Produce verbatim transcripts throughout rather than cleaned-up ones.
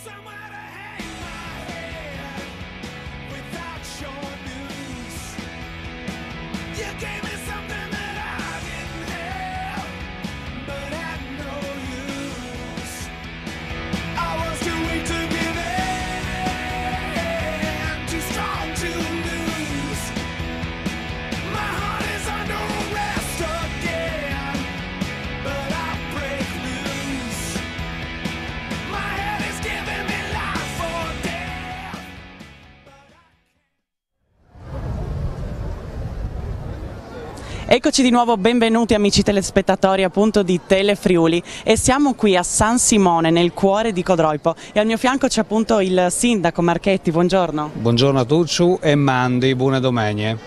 Eccoci di nuovo, benvenuti amici telespettatori appunto di Telefriuli, e siamo qui a San Simone nel cuore di Codroipo e al mio fianco c'è appunto il sindaco Marchetti. Buongiorno. Buongiorno a tutti e mandi, buone domeniche.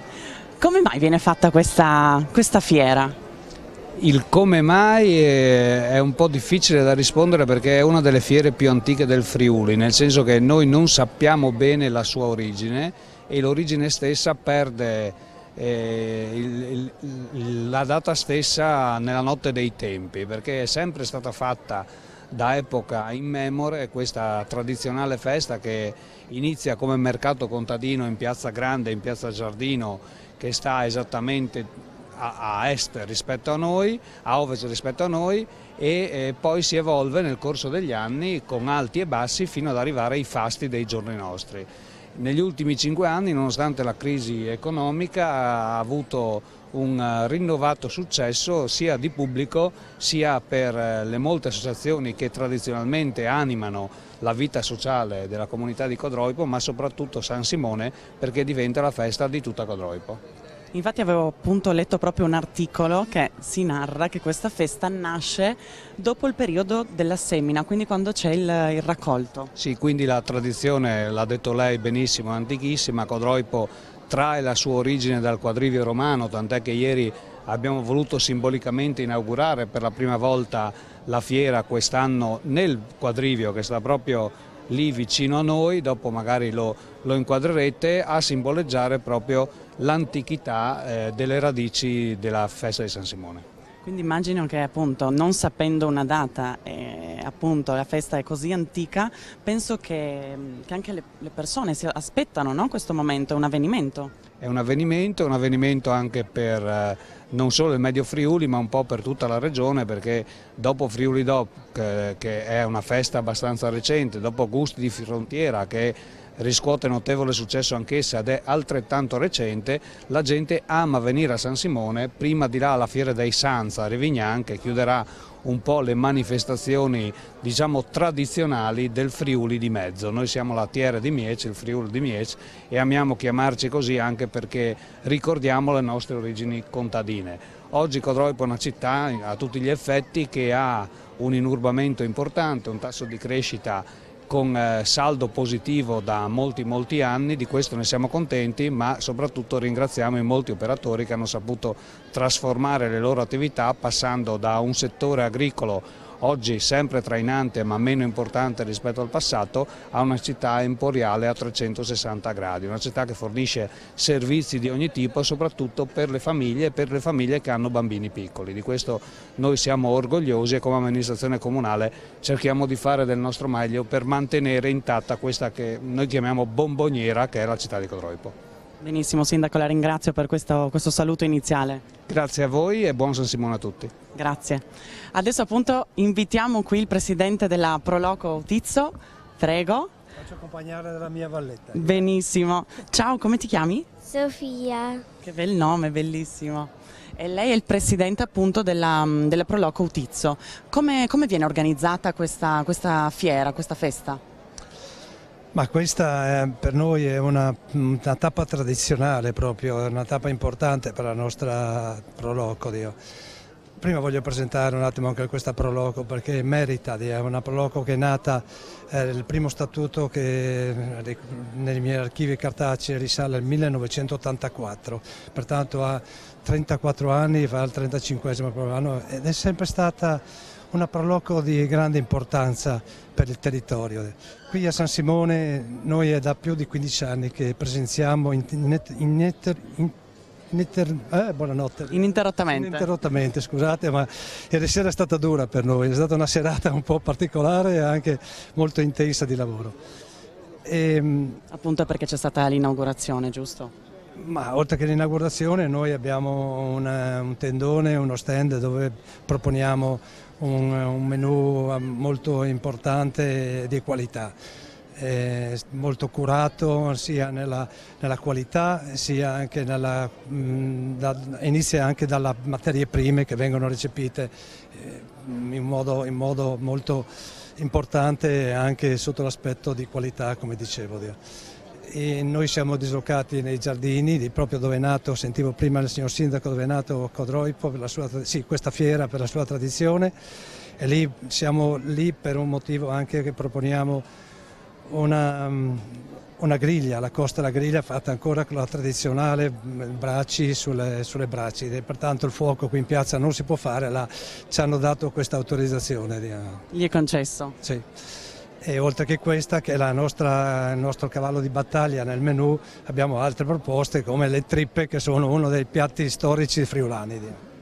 Come mai viene fatta questa, questa fiera? Il come mai è un po' difficile da rispondere perché è una delle fiere più antiche del Friuli, nel senso che noi non sappiamo bene la sua origine e l'origine stessa perde Eh, il, il, la data stessa nella notte dei tempi, perché è sempre stata fatta da epoca immemore questa tradizionale festa che inizia come mercato contadino in Piazza Grande, in Piazza Giardino, che sta esattamente a, a est rispetto a noi, a ovest rispetto a noi, e eh, poi si evolve nel corso degli anni con alti e bassi fino ad arrivare ai fasti dei giorni nostri. Negli ultimi cinque anni, nonostante la crisi economica, ha avuto un rinnovato successo sia di pubblico sia per le molte associazioni che tradizionalmente animano la vita sociale della comunità di Codroipo, ma soprattutto San Simone, perché diventa la festa di tutta Codroipo. Infatti avevo appunto letto proprio un articolo che si narra che questa festa nasce dopo il periodo della semina, quindi quando c'è il, il raccolto. Sì, quindi la tradizione, l'ha detto lei benissimo, è antichissima. Codroipo trae la sua origine dal quadrivio romano, tant'è che ieri abbiamo voluto simbolicamente inaugurare per la prima volta la fiera quest'anno nel quadrivio che sta proprio lì vicino a noi, dopo magari lo, lo inquadrerete, a simboleggiare proprio l'antichità eh, delle radici della festa di San Simone. Quindi immagino che appunto non sapendo una data e appunto la festa è così antica, penso che, che anche le, le persone si aspettano, no? Questo momento, è un avvenimento. È un avvenimento, è un avvenimento anche per eh, non solo il Medio Friuli ma un po' per tutta la regione, perché dopo Friuli Doc, eh, che è una festa abbastanza recente, dopo Gusti di Frontiera che riscuote notevole successo anch'essa ed è altrettanto recente, la gente ama venire a San Simone. Prima di là la Fiera dei Sanza a Rivignan, che chiuderà un po' le manifestazioni diciamo tradizionali del Friuli di mezzo. Noi siamo la Tiera di Miec, il Friuli di Miec, e amiamo chiamarci così anche perché ricordiamo le nostre origini contadine. Oggi Codroipo è una città a tutti gli effetti che ha un inurbamento importante, un tasso di crescita con eh, saldo positivo da molti molti anni. Di questo ne siamo contenti, ma soprattutto ringraziamo i molti operatori che hanno saputo trasformare le loro attività passando da un settore agricolo oggi sempre trainante ma meno importante rispetto al passato a una città emporiale a trecentosessanta gradi, una città che fornisce servizi di ogni tipo soprattutto per le famiglie e per le famiglie che hanno bambini piccoli. Di questo noi siamo orgogliosi e come amministrazione comunale cerchiamo di fare del nostro meglio per mantenere intatta questa che noi chiamiamo bomboniera, che è la città di Codroipo. Benissimo Sindaco, la ringrazio per questo, questo saluto iniziale. Grazie a voi e buon San Simone a tutti. Grazie. Adesso appunto invitiamo qui il presidente della Proloco Utizzo, prego. Faccio accompagnare dalla mia valletta. Benissimo. Ciao, come ti chiami? Sofia. Che bel nome, bellissimo. E lei è il presidente appunto della, della Proloco Utizzo. Come, come viene organizzata questa, questa fiera, questa festa? Ma questa è, per noi è una, una tappa tradizionale proprio, è una tappa importante per la nostra Proloco. Dio. Prima voglio presentare un attimo anche questa Proloco perché merita, è una Proloco che è nata, eh, il primo statuto che nei miei archivi cartacei risale al millenovecentottantaquattro, pertanto ha trentaquattro anni, va al trentacinquesimo anno ed è sempre stata una Proloco di grande importanza per il territorio. Qui a San Simone noi è da più di quindici anni che presenziamo in, in, in, in Ininter... Eh, buonanotte. Ininterrottamente. Ininterrottamente, scusate, ma ieri sera è stata dura per noi, è stata una serata un po' particolare e anche molto intensa di lavoro. E, appunto perché c'è stata l'inaugurazione, giusto? Ma oltre che l'inaugurazione noi abbiamo una, un tendone, uno stand dove proponiamo un, un menù molto importante e di qualità, eh, molto curato sia nella, nella qualità sia anche nella, mh, da, inizia anche dalle materie prime che vengono recepite eh, in, modo, in modo molto importante anche sotto l'aspetto di qualità, come dicevo. E noi siamo dislocati nei giardini, di proprio dove è nato, sentivo prima il signor Sindaco, dove è nato Codroipo, per la sua, sì, questa fiera per la sua tradizione, e lì siamo lì per un motivo anche che proponiamo una, una griglia, la Costa la Griglia fatta ancora con la tradizionale bracci sulle, sulle bracci, e pertanto il fuoco qui in piazza non si può fare, là ci hanno dato questa autorizzazione. Gli è concesso? Sì. E oltre che questa, che è la nostra, il nostro cavallo di battaglia nel menù, abbiamo altre proposte come le trippe, che sono uno dei piatti storici friulani.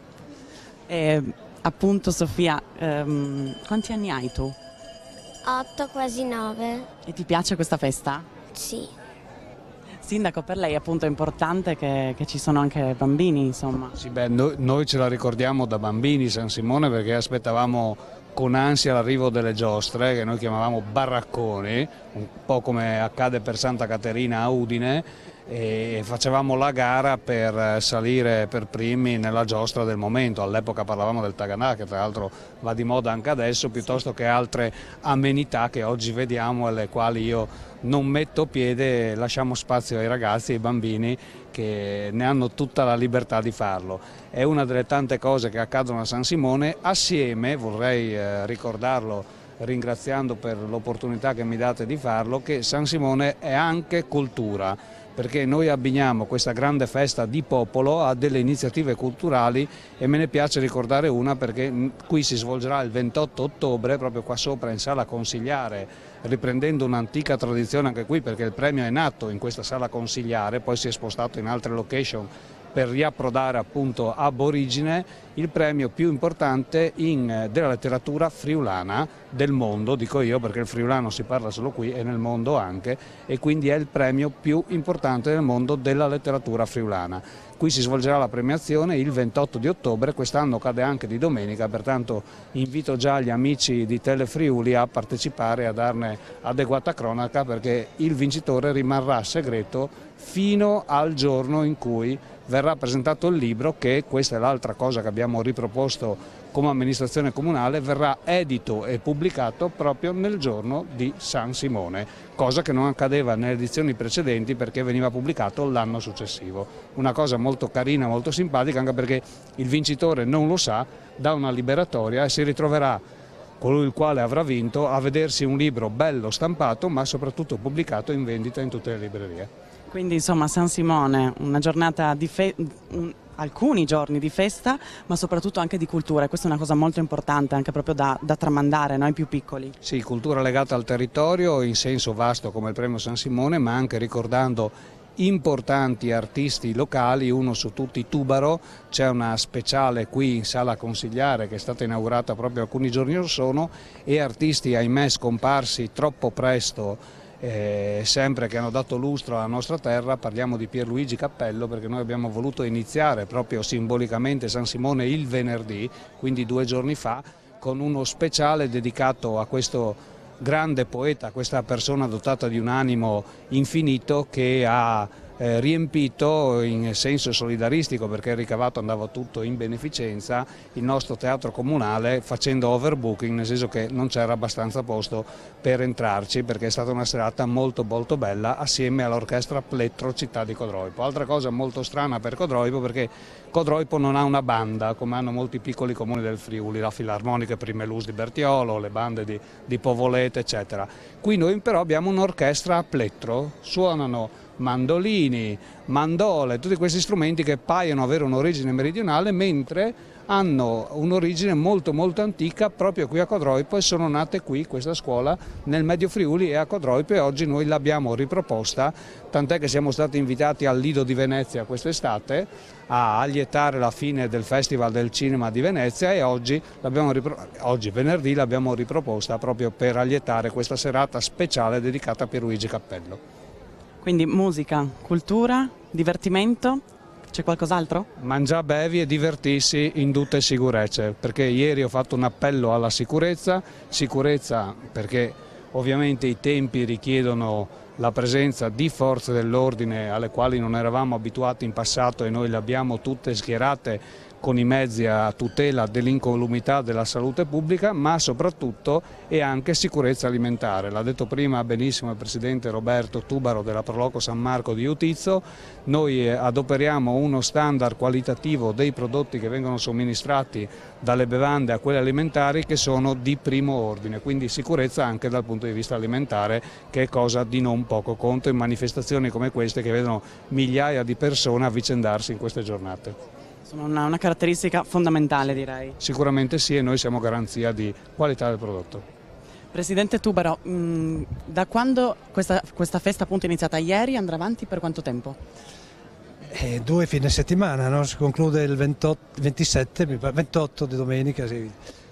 E, appunto Sofia, ehm, quanti anni hai tu? Otto, quasi nove. E ti piace questa festa? Sì. Sindaco, per lei appunto è importante che, che ci sono anche bambini, insomma. Sì, beh, noi, noi ce la ricordiamo da bambini San Simone, perché aspettavamo con ansia l'arrivo delle giostre, che noi chiamavamo baracconi, un po' come accade per Santa Caterina a Udine, e facevamo la gara per salire per primi nella giostra del momento. All'epoca parlavamo del Taganà, che tra l'altro va di moda anche adesso, piuttosto che altre amenità che oggi vediamo e alle quali io non metto piede. Lasciamo spazio ai ragazzi e ai bambini che ne hanno tutta la libertà di farlo. È una delle tante cose che accadono a San Simone. Assieme, vorrei eh, ricordarlo ringraziando per l'opportunità che mi date di farlo, che San Simone è anche cultura, perché noi abbiniamo questa grande festa di popolo a delle iniziative culturali, e me ne piace ricordare una perché qui si svolgerà il ventotto ottobre, proprio qua sopra in Sala Consigliare, riprendendo un'antica tradizione anche qui, perché il premio è nato in questa Sala Consigliare, poi si è spostato in altre location per riapprodare appunto ab origine, il premio più importante in, della letteratura friulana del mondo, dico io perché il friulano si parla solo qui e nel mondo anche, e quindi è il premio più importante del mondo della letteratura friulana. Qui si svolgerà la premiazione il ventotto di ottobre, quest'anno cade anche di domenica, pertanto invito già gli amici di Telefriuli a partecipare e a darne adeguata cronaca, perché il vincitore rimarrà segreto fino al giorno in cui verrà presentato il libro, che questa è l'altra cosa che abbiamo riproposto come amministrazione comunale, verrà edito e pubblicato proprio nel giorno di San Simone, cosa che non accadeva nelle edizioni precedenti perché veniva pubblicato l'anno successivo. Una cosa molto carina, molto simpatica, anche perché il vincitore non lo sa, dà una liberatoria e si ritroverà colui il quale avrà vinto a vedersi un libro bello stampato, ma soprattutto pubblicato in vendita in tutte le librerie. Quindi insomma San Simone, una giornata di fe un, alcuni giorni di festa, ma soprattutto anche di cultura, e questa è una cosa molto importante anche proprio da, da tramandare noi più piccoli. Sì, cultura legata al territorio in senso vasto come il premio San Simone, ma anche ricordando importanti artisti locali, uno su tutti Tubaro. C'è una speciale qui in Sala Consigliare che è stata inaugurata proprio alcuni giorni or sono, e artisti ahimè scomparsi troppo presto, Eh, sempre che hanno dato lustro alla nostra terra. Parliamo di Pierluigi Cappello, perché noi abbiamo voluto iniziare proprio simbolicamente San Simone il venerdì, quindi due giorni fa, con uno speciale dedicato a questo grande poeta, a questa persona dotata di un animo infinito, che ha eh, riempito in senso solidaristico, perché il ricavato andava tutto in beneficenza, il nostro teatro comunale, facendo overbooking, nel senso che non c'era abbastanza posto per entrarci, perché è stata una serata molto molto bella assieme all'orchestra Plettro Città di Codroipo. Altra cosa molto strana per Codroipo, perché Codroipo non ha una banda come hanno molti piccoli comuni del Friuli, la Filarmonica Primelus di Bertiolo, le bande di, di Povolete eccetera. Qui noi però abbiamo un'orchestra a plettro, suonano mandolini, mandole, tutti questi strumenti che paiono avere un'origine meridionale mentre hanno un'origine molto molto antica proprio qui a Codroipo e sono nate qui, questa scuola, nel Medio Friuli e a Codroipo, e oggi noi l'abbiamo riproposta, tant'è che siamo stati invitati al Lido di Venezia quest'estate a lietare la fine del Festival del Cinema di Venezia, e oggi, oggi venerdì l'abbiamo riproposta proprio per allietare questa serata speciale dedicata a Pierluigi Cappello. Quindi musica, cultura, divertimento. C'è qualcos'altro? Mangiare, bevi e divertirsi in tutte sicurezze, perché ieri ho fatto un appello alla sicurezza, sicurezza perché ovviamente i tempi richiedono la presenza di forze dell'ordine alle quali non eravamo abituati in passato, e noi le abbiamo tutte schierate con i mezzi a tutela dell'incolumità della salute pubblica, ma soprattutto è anche sicurezza alimentare. L'ha detto prima benissimo il presidente Roberto Tubaro della Proloco San Marco di Utizzo. Noi adoperiamo uno standard qualitativo dei prodotti che vengono somministrati dalle bevande a quelle alimentari che sono di primo ordine, quindi sicurezza anche dal punto di vista alimentare, che è cosa di non poco conto in manifestazioni come queste che vedono migliaia di persone avvicendarsi in queste giornate. Sono una, una caratteristica fondamentale, direi. Sicuramente sì, e noi siamo garanzia di qualità del prodotto. Presidente Tubaro, mh, da quando questa, questa festa appunto è iniziata ieri, andrà avanti per quanto tempo? Eh, due fine settimana, no? Si conclude il ventotto, ventisette, ventotto di domenica, sì.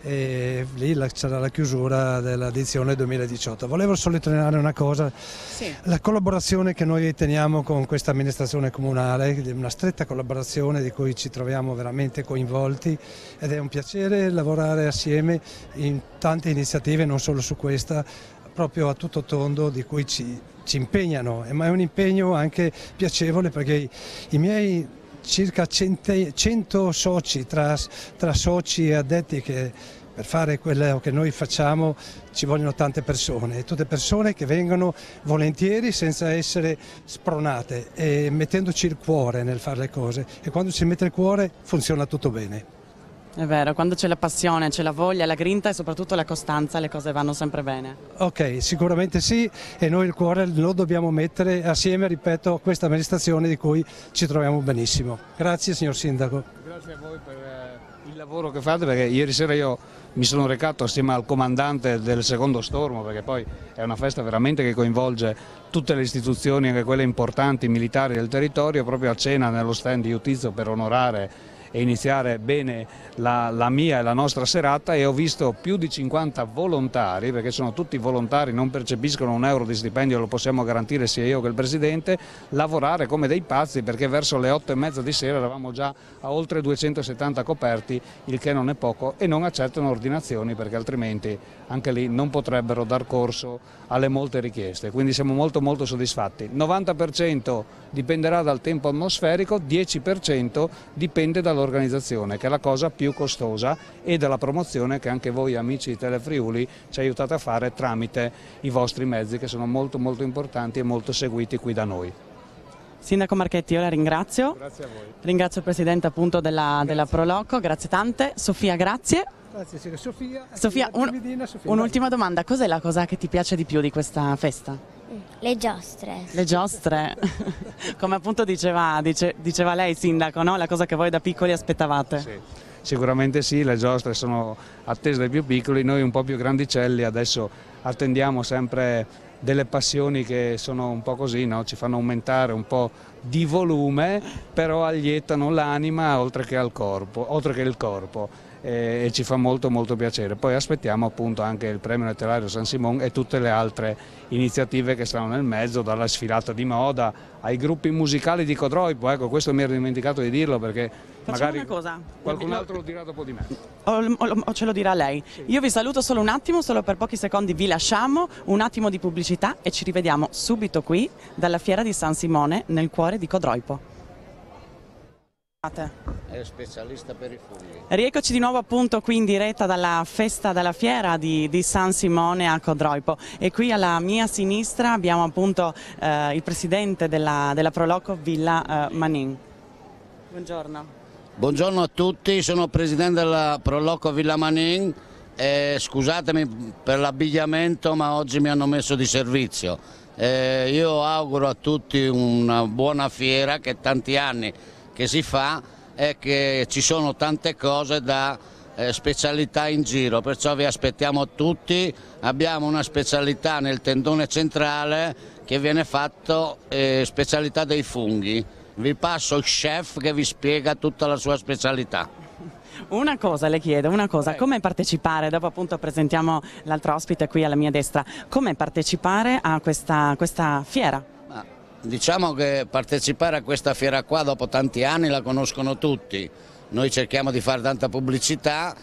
E lì la, sarà la chiusura dell'edizione duemiladiciotto. Volevo sottolineare una cosa, sì. La collaborazione che noi teniamo con questa amministrazione comunale, una stretta collaborazione di cui ci troviamo veramente coinvolti, ed è un piacere lavorare assieme in tante iniziative, non solo su questa, proprio a tutto tondo, di cui ci, ci impegnano, ma è un impegno anche piacevole, perché i, i miei circa cento soci, tra, tra soci e addetti, che per fare quello che noi facciamo ci vogliono tante persone, tutte persone che vengono volentieri senza essere spronate e mettendoci il cuore nel fare le cose, e quando si mette il cuore funziona tutto bene. È vero, quando c'è la passione, c'è la voglia, la grinta e soprattutto la costanza, le cose vanno sempre bene. Ok, sicuramente sì, e noi il cuore lo dobbiamo mettere assieme, ripeto, a questa amministrazione di cui ci troviamo benissimo. Grazie signor Sindaco. Grazie a voi per eh, il lavoro che fate, perché ieri sera io mi sono recato assieme al comandante del secondo stormo, perché poi è una festa veramente che coinvolge tutte le istituzioni, anche quelle importanti, militari del territorio, proprio a cena nello stand di Utizzo per onorare e iniziare bene la, la mia e la nostra serata, e ho visto più di cinquanta volontari, perché sono tutti volontari, non percepiscono un euro di stipendio, lo possiamo garantire sia io che il Presidente, lavorare come dei pazzi, perché verso le otto e mezza di sera eravamo già a oltre duecentosettanta coperti, il che non è poco, e non accettano ordinazioni, perché altrimenti anche lì non potrebbero dar corso alle molte richieste, quindi siamo molto molto soddisfatti. novanta per cento dipenderà dal tempo atmosferico, dieci per cento dipende dall'organizzazione, che è la cosa più costosa, e dalla promozione che anche voi amici di Telefriuli ci aiutate a fare tramite i vostri mezzi, che sono molto molto importanti e molto seguiti qui da noi. Sindaco Marchetti, io la ringrazio. Grazie a voi. Ringrazio il Presidente appunto della, della Proloco, grazie tante. Sofia, grazie. Grazie Sofia. Sofia, un, un'ultima domanda, cos'è la cosa che ti piace di più di questa festa? Le giostre. Le giostre, come appunto diceva, dice, diceva lei Sindaco, no? La cosa che voi da piccoli aspettavate. Sì, sicuramente sì, le giostre sono attese dai più piccoli, noi un po' più grandicelli adesso attendiamo sempre delle passioni che sono un po' così, no? Ci fanno aumentare un po' di volume, però allietano l'anima oltre che al corpo, oltre che il corpo. E ci fa molto molto piacere. Poi aspettiamo appunto anche il premio letterario San Simon e tutte le altre iniziative che stanno nel mezzo, dalla sfilata di moda ai gruppi musicali di Codroipo. Ecco, questo mi ero dimenticato di dirlo, perché Facciamo magari una cosa. qualcun altro lo dirà dopo di me. O, o, o ce lo dirà lei. Sì. Io vi saluto solo un attimo, solo per pochi secondi vi lasciamo, un attimo di pubblicità e ci rivediamo subito qui dalla fiera di San Simone nel cuore di Codroipo. È specialista per i funghi. Rieccoci di nuovo appunto qui in diretta dalla festa, dalla fiera di, di San Simone a Codroipo, e qui alla mia sinistra abbiamo appunto eh, il presidente della, della Proloco Villa eh, Manin. Buongiorno. Buongiorno a tutti, sono presidente della Proloco Villa Manin e scusatemi per l'abbigliamento, ma oggi mi hanno messo di servizio. Eh, io auguro a tutti una buona fiera, che è tanti anni che si fa e che ci sono tante cose da eh, specialità in giro, perciò vi aspettiamo tutti. Abbiamo una specialità nel tendone centrale che viene fatto eh, specialità dei funghi. Vi passo il chef che vi spiega tutta la sua specialità. Una cosa le chiedo, una cosa, come partecipare, dopo appunto presentiamo l'altro ospite qui alla mia destra, come partecipare a questa, questa fiera? Ma diciamo che partecipare a questa fiera qua dopo tanti anni la conoscono tutti, noi cerchiamo di fare tanta pubblicità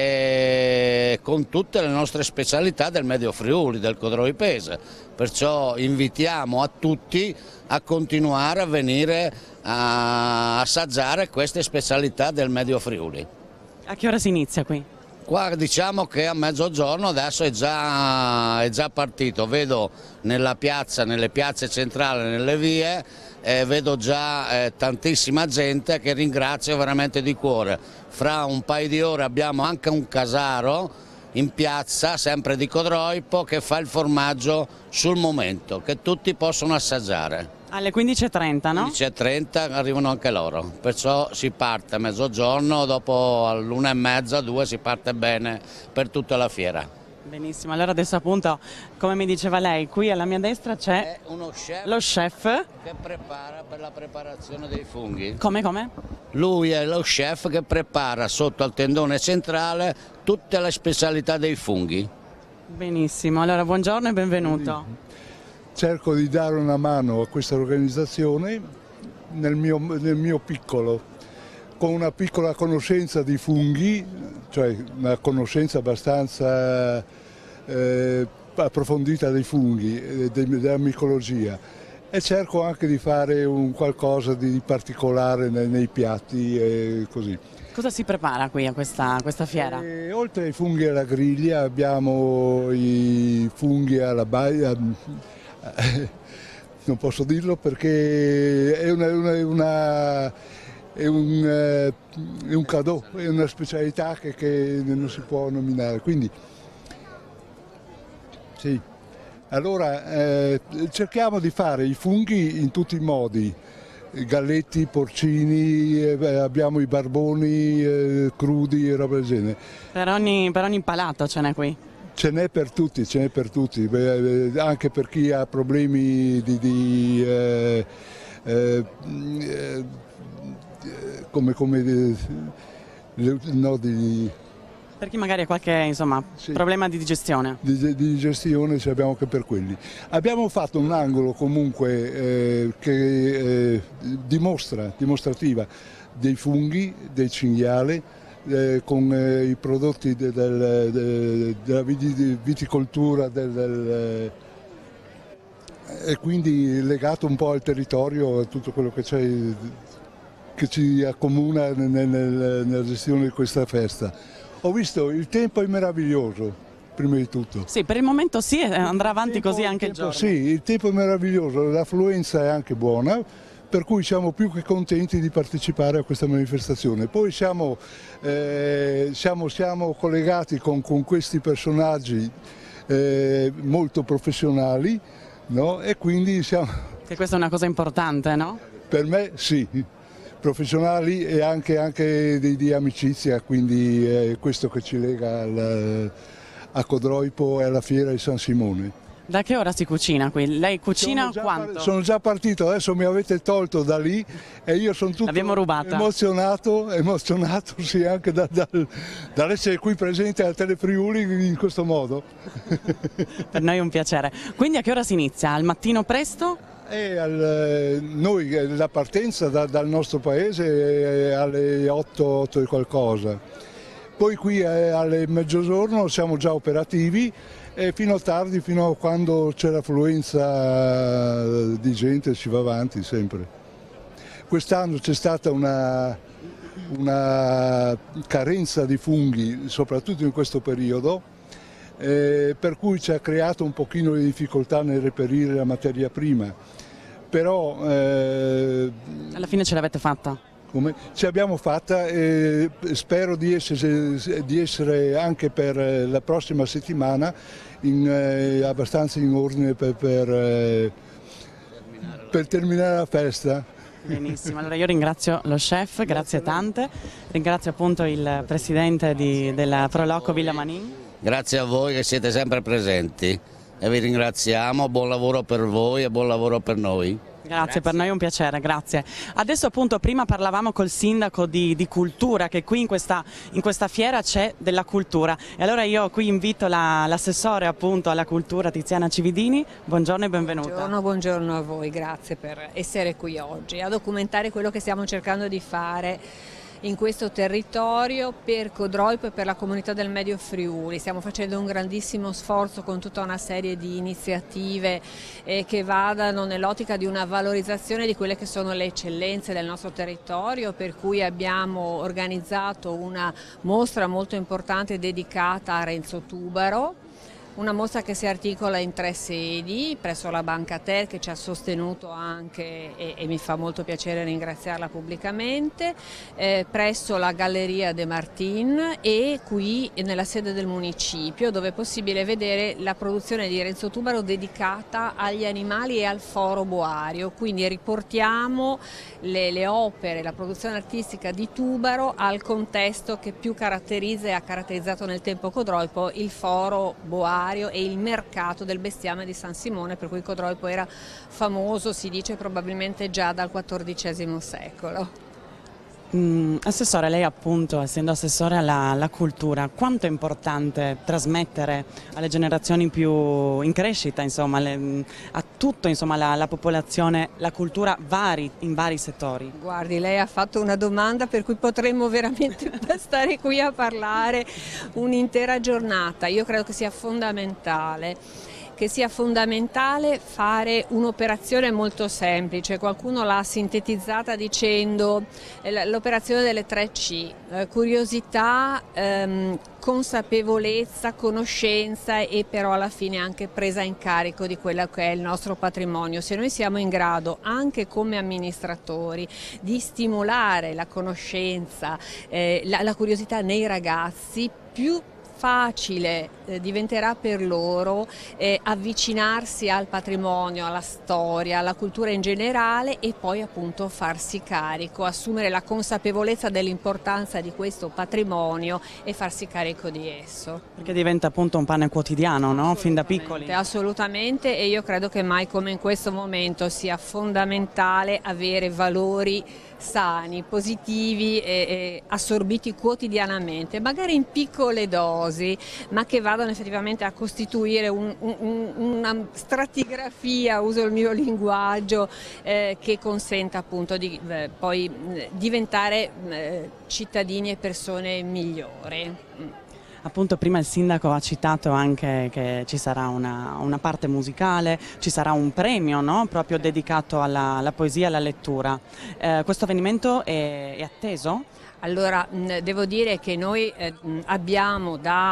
e con tutte le nostre specialità del Medio Friuli, del Codroipese, perciò invitiamo a tutti a continuare a venire a assaggiare queste specialità del Medio Friuli. A che ora si inizia qui? Qua diciamo che a mezzogiorno adesso è già, è già partito, vedo nella piazza, nelle piazze centrali, nelle vie, eh, vedo già eh, tantissima gente che ringrazio veramente di cuore. Fra un paio di ore abbiamo anche un casaro in piazza, sempre di Codroipo, che fa il formaggio sul momento, che tutti possono assaggiare. Alle quindici e trenta, no? quindici e trenta arrivano anche loro, perciò si parte a mezzogiorno, dopo all'una e mezza, due si parte bene per tutta la fiera. Benissimo, allora adesso appunto, come mi diceva lei, qui alla mia destra c'è uno chef lo chef che prepara per la preparazione dei funghi. Come, come? Lui è lo chef che prepara sotto al tendone centrale tutte le specialità dei funghi. Benissimo, allora buongiorno e benvenuto. Cerco di dare una mano a questa organizzazione nel mio, nel mio piccolo, con una piccola conoscenza di funghi, cioè una conoscenza abbastanza eh, approfondita dei funghi, eh, della micologia, e cerco anche di fare un qualcosa di particolare nei, nei piatti e così. Cosa si prepara qui a questa, a questa fiera? E, oltre ai funghi alla griglia abbiamo i funghi alla baia. Non posso dirlo perché è, una, una, una, è, un, è un cadeau, è una specialità che, che non si può nominare. Quindi, sì. Allora, eh, cerchiamo di fare i funghi in tutti i modi, galletti, porcini, eh, abbiamo i barboni eh, crudi e roba del genere. Per ogni, per ogni palato ce n'è qui? Ce n'è per tutti, ce n'è per tutti, Beh, anche per chi ha problemi di, di eh, eh, eh, come, come eh, no, di, per chi magari ha qualche insomma, sì, problema di digestione. Di, di digestione ce l'abbiamo anche per quelli. Abbiamo fatto un angolo comunque eh, che eh, dimostra, dimostrativa dei funghi, del cinghiale, Eh, con eh, i prodotti de, del, de, della viticoltura del, del, eh, e quindi legato un po' al territorio, a tutto quello che c'è, che ci accomuna nel, nel, nella gestione di questa festa. Ho visto il tempo è meraviglioso, prima di tutto. Sì, per il momento sì, andrà avanti tempo, così anche il giorno. Sì, il tempo è meraviglioso, l'affluenza è anche buona, per cui siamo più che contenti di partecipare a questa manifestazione. Poi siamo, eh, siamo, siamo collegati con, con questi personaggi eh, molto professionali, no? E quindi siamo... Che questa è una cosa importante, no? Per me sì, professionali e anche, anche di, di amicizia, quindi è questo che ci lega al, a Codroipo e alla fiera di San Simone. Da che ora si cucina qui? Lei cucina sono quanto? Sono già partito, adesso mi avete tolto da lì e io sono tutto emozionato, emozionato sì, anche da, da, dall'essere qui presente al Telefriuli in questo modo. Per noi è un piacere. Quindi a che ora si inizia? Al mattino presto? E al, noi, la partenza da, dal nostro paese è alle otto, otto e qualcosa. Poi qui alle mezzogiorno siamo già operativi e fino a tardi, fino a quando c'è l'affluenza di gente, si va avanti sempre. Quest'anno c'è stata una, una carenza di funghi, soprattutto in questo periodo, eh, per cui ci ha creato un pochino di difficoltà nel reperire la materia prima. Però, eh, alla fine ce l'avete fatta? Come? Ce l'abbiamo fatta e spero di essere, di essere anche per la prossima settimana in, eh, abbastanza in ordine per, per, eh, per terminare la festa. Benissimo, allora io ringrazio lo chef, grazie tante, ringrazio appunto il presidente di, della Proloco Villa Manin. Grazie a voi che siete sempre presenti e vi ringraziamo, buon lavoro per voi e buon lavoro per noi. Grazie, Grazie, per noi è un piacere, grazie. Adesso appunto prima parlavamo col sindaco di, di cultura, che qui in questa, in questa fiera c'è della cultura, e allora io qui invito l'assessore la, appunto alla cultura Tiziana Cividini, buongiorno e benvenuta. Buongiorno, buongiorno a voi, grazie per essere qui oggi, a documentare quello che stiamo cercando di fare in questo territorio per Codroipo e per la comunità del Medio Friuli. Stiamo facendo un grandissimo sforzo con tutta una serie di iniziative eh, che vadano nell'ottica di una valorizzazione di quelle che sono le eccellenze del nostro territorio, per cui abbiamo organizzato una mostra molto importante dedicata a Renzo Tubaro. Una mostra che si articola in tre sedi, presso la Banca Ter che ci ha sostenuto anche e, e mi fa molto piacere ringraziarla pubblicamente, eh, presso la Galleria De Martin e qui nella sede del municipio, dove è possibile vedere la produzione di Renzo Tubaro dedicata agli animali e al foro boario. Quindi riportiamo le, le opere, la produzione artistica di Tubaro al contesto che più caratterizza e ha caratterizzato nel tempo Codroipo, il foro boario e il mercato del bestiame di San Simone, per cui Codroipo era famoso, si dice probabilmente già dal quattordicesimo secolo. Mm, assessore, lei appunto, essendo assessore alla, alla cultura, quanto è importante trasmettere alle generazioni più in crescita, insomma, le, a tutto, insomma, la, la popolazione, la cultura vari, in vari settori? Guardi, lei ha fatto una domanda per cui potremmo veramente stare qui a parlare un'intera giornata. Io credo che sia fondamentale. che sia fondamentale fare un'operazione molto semplice. Qualcuno l'ha sintetizzata dicendo eh, l'operazione delle tre C, eh, curiosità, ehm, consapevolezza, conoscenza e però alla fine anche presa in carico di quello che è il nostro patrimonio. Se noi siamo in grado anche come amministratori di stimolare la conoscenza, eh, la, la curiosità nei ragazzi, più facile eh, diventerà per loro eh, avvicinarsi al patrimonio, alla storia, alla cultura in generale e poi appunto farsi carico, assumere la consapevolezza dell'importanza di questo patrimonio e farsi carico di esso. Perché diventa appunto un pane quotidiano, no? Fin da piccoli. Assolutamente, e io credo che mai come in questo momento sia fondamentale avere valori sani, positivi e, e assorbiti quotidianamente, magari in piccole dosi, ma che vadano effettivamente a costituire un, un, una stratigrafia, uso il mio linguaggio, eh, che consenta appunto di eh, poi diventare eh, cittadini e persone migliori. Appunto prima il sindaco ha citato anche che ci sarà una, una parte musicale, ci sarà un premio, no? Proprio dedicato alla, alla poesia e alla lettura. Eh, questo avvenimento è, è atteso? Allora, devo dire che noi abbiamo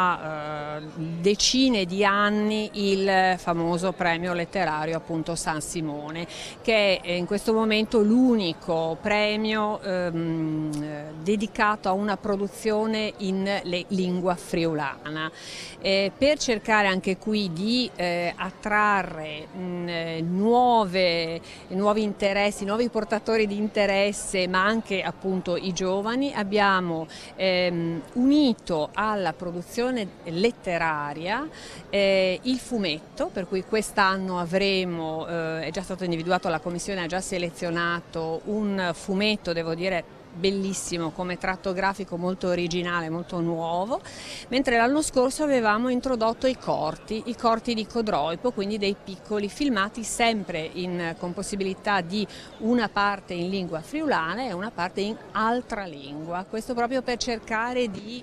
da decine di anni il famoso premio letterario appunto San Simone, che è in questo momento l'unico premio ehm, dedicato a una produzione in lingua friulana, eh, per cercare anche qui di eh, attrarre mh, nuove, nuovi interessi, nuovi portatori di interesse, ma anche appunto i giovani. Abbiamo ehm, unito alla produzione letteraria eh, il fumetto, per cui quest'anno avremo, eh, è già stato individuato, la Commissione ha già selezionato un fumetto, devo dire, bellissimo come tratto grafico, molto originale, molto nuovo, mentre l'anno scorso avevamo introdotto i corti, i corti di Codroipo, quindi dei piccoli filmati sempre in, con possibilità di una parte in lingua friulana e una parte in altra lingua, questo proprio per cercare di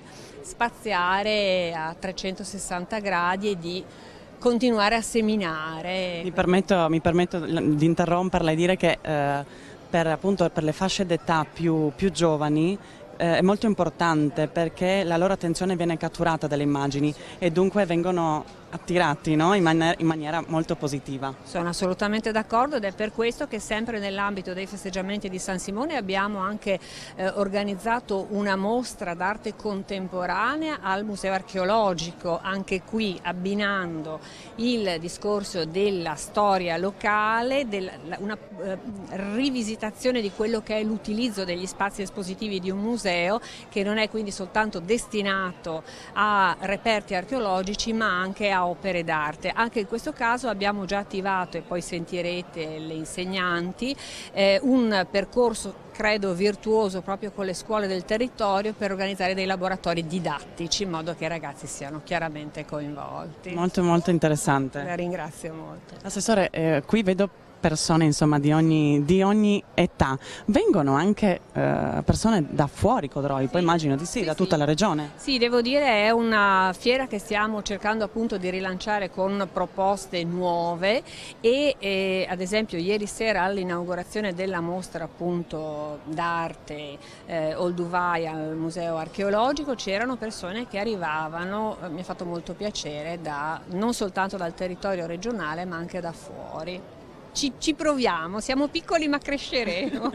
spaziare a trecentosessanta gradi e di continuare a seminare. Mi permetto, mi permetto di interromperla e dire che eh, Per, appunto, per le fasce d'età più, più giovani eh, è molto importante perché la loro attenzione viene catturata dalle immagini e dunque vengono attirati, no? in, man in maniera molto positiva. Sono assolutamente d'accordo ed è per questo che sempre nell'ambito dei festeggiamenti di San Simone abbiamo anche eh, organizzato una mostra d'arte contemporanea al Museo Archeologico, anche qui abbinando il discorso della storia locale, del, una eh, rivisitazione di quello che è l'utilizzo degli spazi espositivi di un museo, che non è quindi soltanto destinato a reperti archeologici ma anche a opere d'arte. Anche in questo caso abbiamo già attivato, e poi sentirete le insegnanti, eh, un percorso credo virtuoso proprio con le scuole del territorio per organizzare dei laboratori didattici in modo che i ragazzi siano chiaramente coinvolti. Molto molto interessante. La ringrazio molto. Assessore, eh, qui vedo persone insomma di ogni, di ogni età, vengono anche eh, persone da fuori Codroipo, poi sì, immagino di sì, sì da tutta sì. la regione. Sì, devo dire è una fiera che stiamo cercando appunto di rilanciare con proposte nuove e eh, ad esempio ieri sera all'inaugurazione della mostra appunto d'arte eh, Olduvai al Museo Archeologico c'erano persone che arrivavano, eh, mi ha fatto molto piacere, da, non soltanto dal territorio regionale ma anche da fuori. Ci, ci proviamo, siamo piccoli ma cresceremo.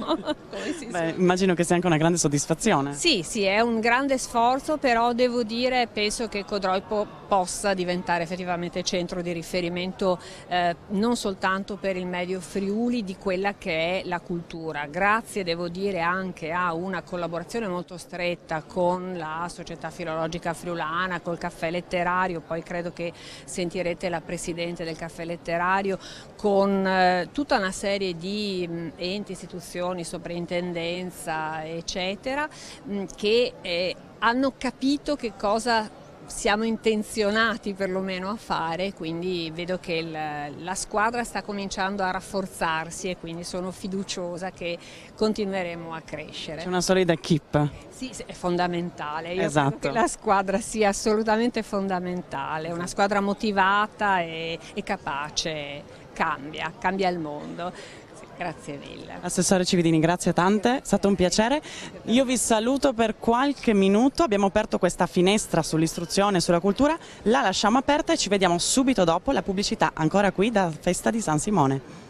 Beh, immagino che sia anche una grande soddisfazione. Sì, sì, è un grande sforzo, però devo dire, penso che Codroipo possa diventare effettivamente centro di riferimento eh, non soltanto per il Medio Friuli di quella che è la cultura. Grazie, devo dire, anche a una collaborazione molto stretta con la Società Filologica Friulana, col Caffè Letterario, poi credo che sentirete la Presidente del Caffè Letterario, con eh, tutta una serie di mh, enti, istituzioni, soprintendenza eccetera mh, che eh, hanno capito che cosa siamo intenzionati perlomeno a fare, quindi vedo che il, la squadra sta cominciando a rafforzarsi e quindi sono fiduciosa che continueremo a crescere. C'è una solida equip. Sì, è fondamentale, io esatto. credo che la squadra sia assolutamente fondamentale, una squadra motivata e, e capace. Cambia, cambia il mondo. Grazie mille. Assessore Cividini, grazie tante, è stato un piacere. Io vi saluto per qualche minuto, abbiamo aperto questa finestra sull'istruzione e sulla cultura, la lasciamo aperta e ci vediamo subito dopo la pubblicità, ancora qui da Festa di San Simone.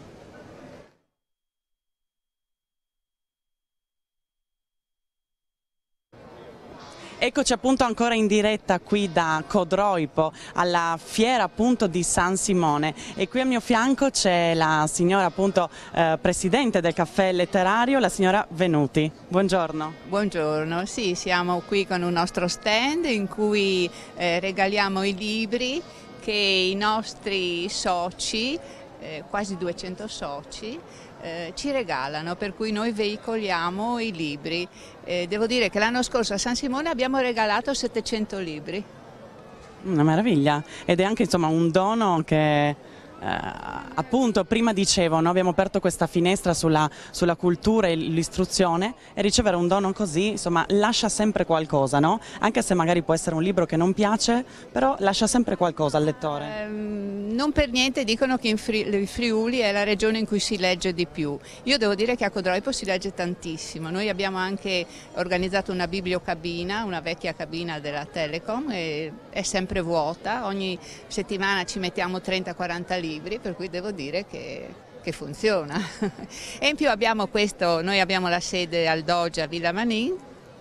Eccoci appunto ancora in diretta qui da Codroipo alla fiera appunto di San Simone e qui a mio fianco c'è la signora appunto eh, presidente del Caffè Letterario, la signora Venuti. Buongiorno. Buongiorno, sì, siamo qui con un nostro stand in cui eh, regaliamo i libri che i nostri soci, eh, quasi duecento soci, Eh, ci regalano, per cui noi veicoliamo i libri. Eh, devo dire che l'anno scorso a San Simone abbiamo regalato settecento libri. Una meraviglia, ed è anche insomma un dono che eh, appunto prima dicevo, no? Abbiamo aperto questa finestra sulla, sulla cultura e l'istruzione e ricevere un dono così insomma lascia sempre qualcosa, no? Anche se magari può essere un libro che non piace, però lascia sempre qualcosa al lettore. Eh, non per niente dicono che in Friuli, Friuli è la regione in cui si legge di più. Io devo dire che a Codroipo si legge tantissimo. Noi abbiamo anche organizzato una bibliocabina, una vecchia cabina della Telecom, e è sempre vuota, ogni settimana ci mettiamo trenta quaranta libri, per cui devo dire che, che funziona. E in più abbiamo questo, noi abbiamo la sede al Doge a Villa Manin.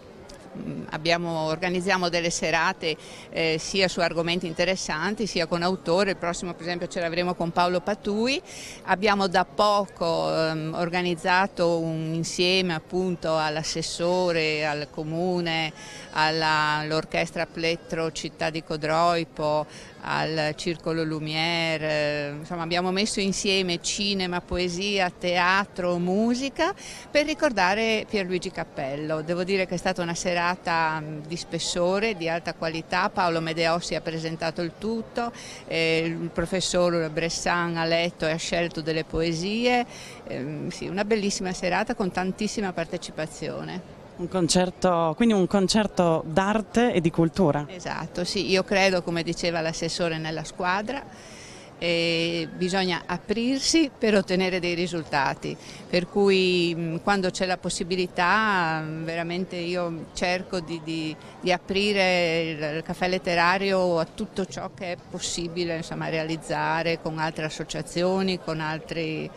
Abbiamo, organizziamo delle serate eh, sia su argomenti interessanti sia con autori. Il prossimo per esempio ce l'avremo con Paolo Patui. Abbiamo da poco ehm, organizzato un insieme appunto all'assessore, al comune, all'orchestra Plettro Città di Codroipo, al Circolo Lumière, insomma abbiamo messo insieme cinema, poesia, teatro, musica per ricordare Pierluigi Cappello. Devo dire che è stata una serata di spessore, di alta qualità. Paolo Medeossi ha presentato il tutto, eh, il professor Bressan ha letto e ha scelto delle poesie, eh, sì, una bellissima serata con tantissima partecipazione. Un concerto, quindi un concerto d'arte e di cultura. Esatto, sì, io credo, come diceva l'assessore, nella squadra. e bisogna aprirsi per ottenere dei risultati, per cui quando c'è la possibilità veramente io cerco di, di, di aprire il caffè letterario a tutto ciò che è possibile, insomma, realizzare con altre associazioni, con altri...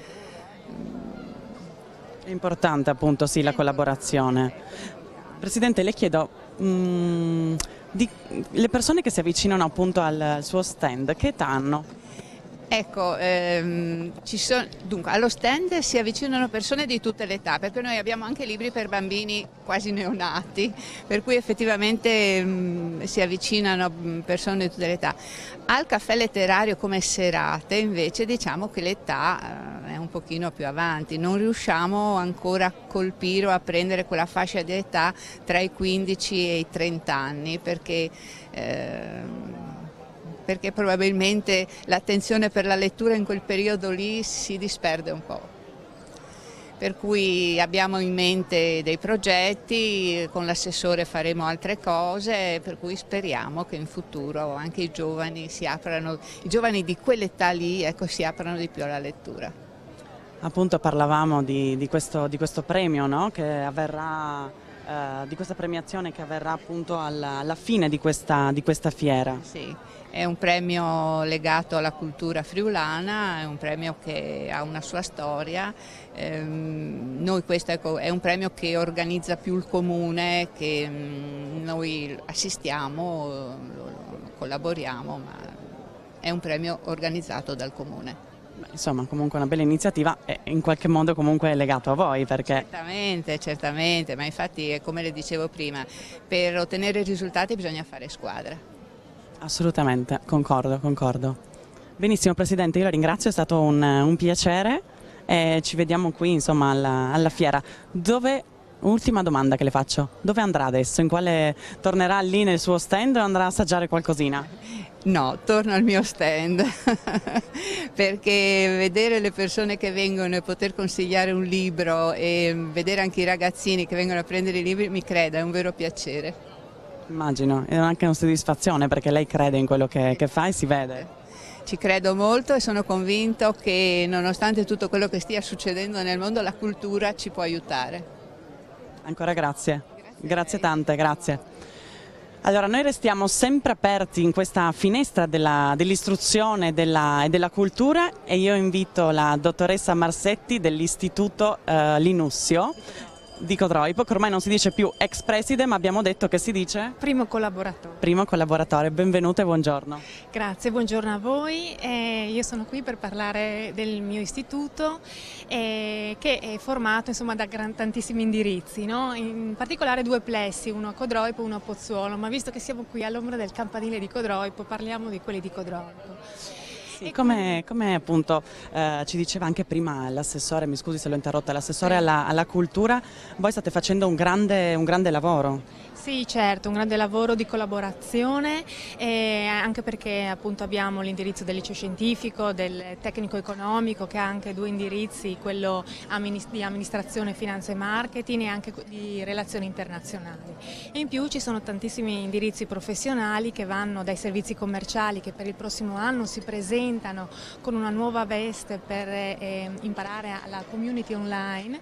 È importante appunto sì la collaborazione. Presidente, le chiedo, mh, di, le persone che si avvicinano appunto al, al suo stand, che età hanno? Ecco, ehm, ci sono, dunque, allo stand si avvicinano persone di tutte le età, perché noi abbiamo anche libri per bambini quasi neonati, per cui effettivamente mh, si avvicinano persone di tutte le età. Al caffè letterario come serate invece diciamo che l'età eh, è un pochino più avanti, non riusciamo ancora a colpire o a prendere quella fascia di età tra i quindici e i trenta anni, perché... Eh, perché probabilmente l'attenzione per la lettura in quel periodo lì si disperde un po'. Per cui abbiamo in mente dei progetti, con l'assessore faremo altre cose, per cui speriamo che in futuro anche i giovani si aprano, i giovani di quell'età lì, ecco, si aprano di più alla lettura. Appunto parlavamo di, di, questo, di questo premio, no? Che avverrà, eh, di questa premiazione che avverrà appunto alla, alla fine di questa, di questa fiera. Sì. È un premio legato alla cultura friulana, è un premio che ha una sua storia. Ehm, noi questo ecco, è un premio che organizza più il comune, che mh, noi assistiamo, lo, lo, collaboriamo, ma è un premio organizzato dal comune. Beh, insomma, comunque una bella iniziativa e in qualche modo comunque è legato a voi, perché... Certamente, certamente, ma infatti come le dicevo prima, per ottenere risultati bisogna fare squadra. Assolutamente, concordo, concordo. Benissimo Presidente, io la ringrazio, è stato un, un piacere e ci vediamo qui insomma alla, alla fiera. Dove, ultima domanda che le faccio, dove andrà adesso? In quale, tornerà lì nel suo stand o andrà a assaggiare qualcosina? No, torno al mio stand perché vedere le persone che vengono e poter consigliare un libro e vedere anche i ragazzini che vengono a prendere i libri, mi creda, è un vero piacere. Immagino, è anche una soddisfazione perché lei crede in quello che, che fa e si vede. Ci credo molto e sono convinto che nonostante tutto quello che stia succedendo nel mondo, la cultura ci può aiutare. Ancora grazie, grazie, grazie tante, grazie. Allora noi restiamo sempre aperti in questa finestra dell'istruzione e della, della cultura e io invito la dottoressa Marsetti dell'Istituto eh, Linussio di Codroipo, che ormai non si dice più ex preside, ma abbiamo detto che si dice? Primo collaboratore. Primo collaboratore, benvenuto e buongiorno. Grazie, buongiorno a voi. Eh, io sono qui per parlare del mio istituto eh, che è formato insomma, da gran, tantissimi indirizzi, no? In particolare due plessi, uno a Codroipo e uno a Pozzuolo, ma visto che siamo qui all'ombra del campanile di Codroipo, parliamo di quelli di Codroipo. Come, come appunto eh, ci diceva anche prima l'assessore, mi scusi se l'ho interrotta, l'assessore alla, alla cultura, voi state facendo un grande, un grande lavoro. Sì, certo, un grande lavoro di collaborazione, eh, anche perché appunto abbiamo l'indirizzo del liceo scientifico, del tecnico economico che ha anche due indirizzi, quello di amministrazione, finanza e marketing e anche di relazioni internazionali. E in più ci sono tantissimi indirizzi professionali che vanno dai servizi commerciali che per il prossimo anno si presentano con una nuova veste per eh, imparare la community online,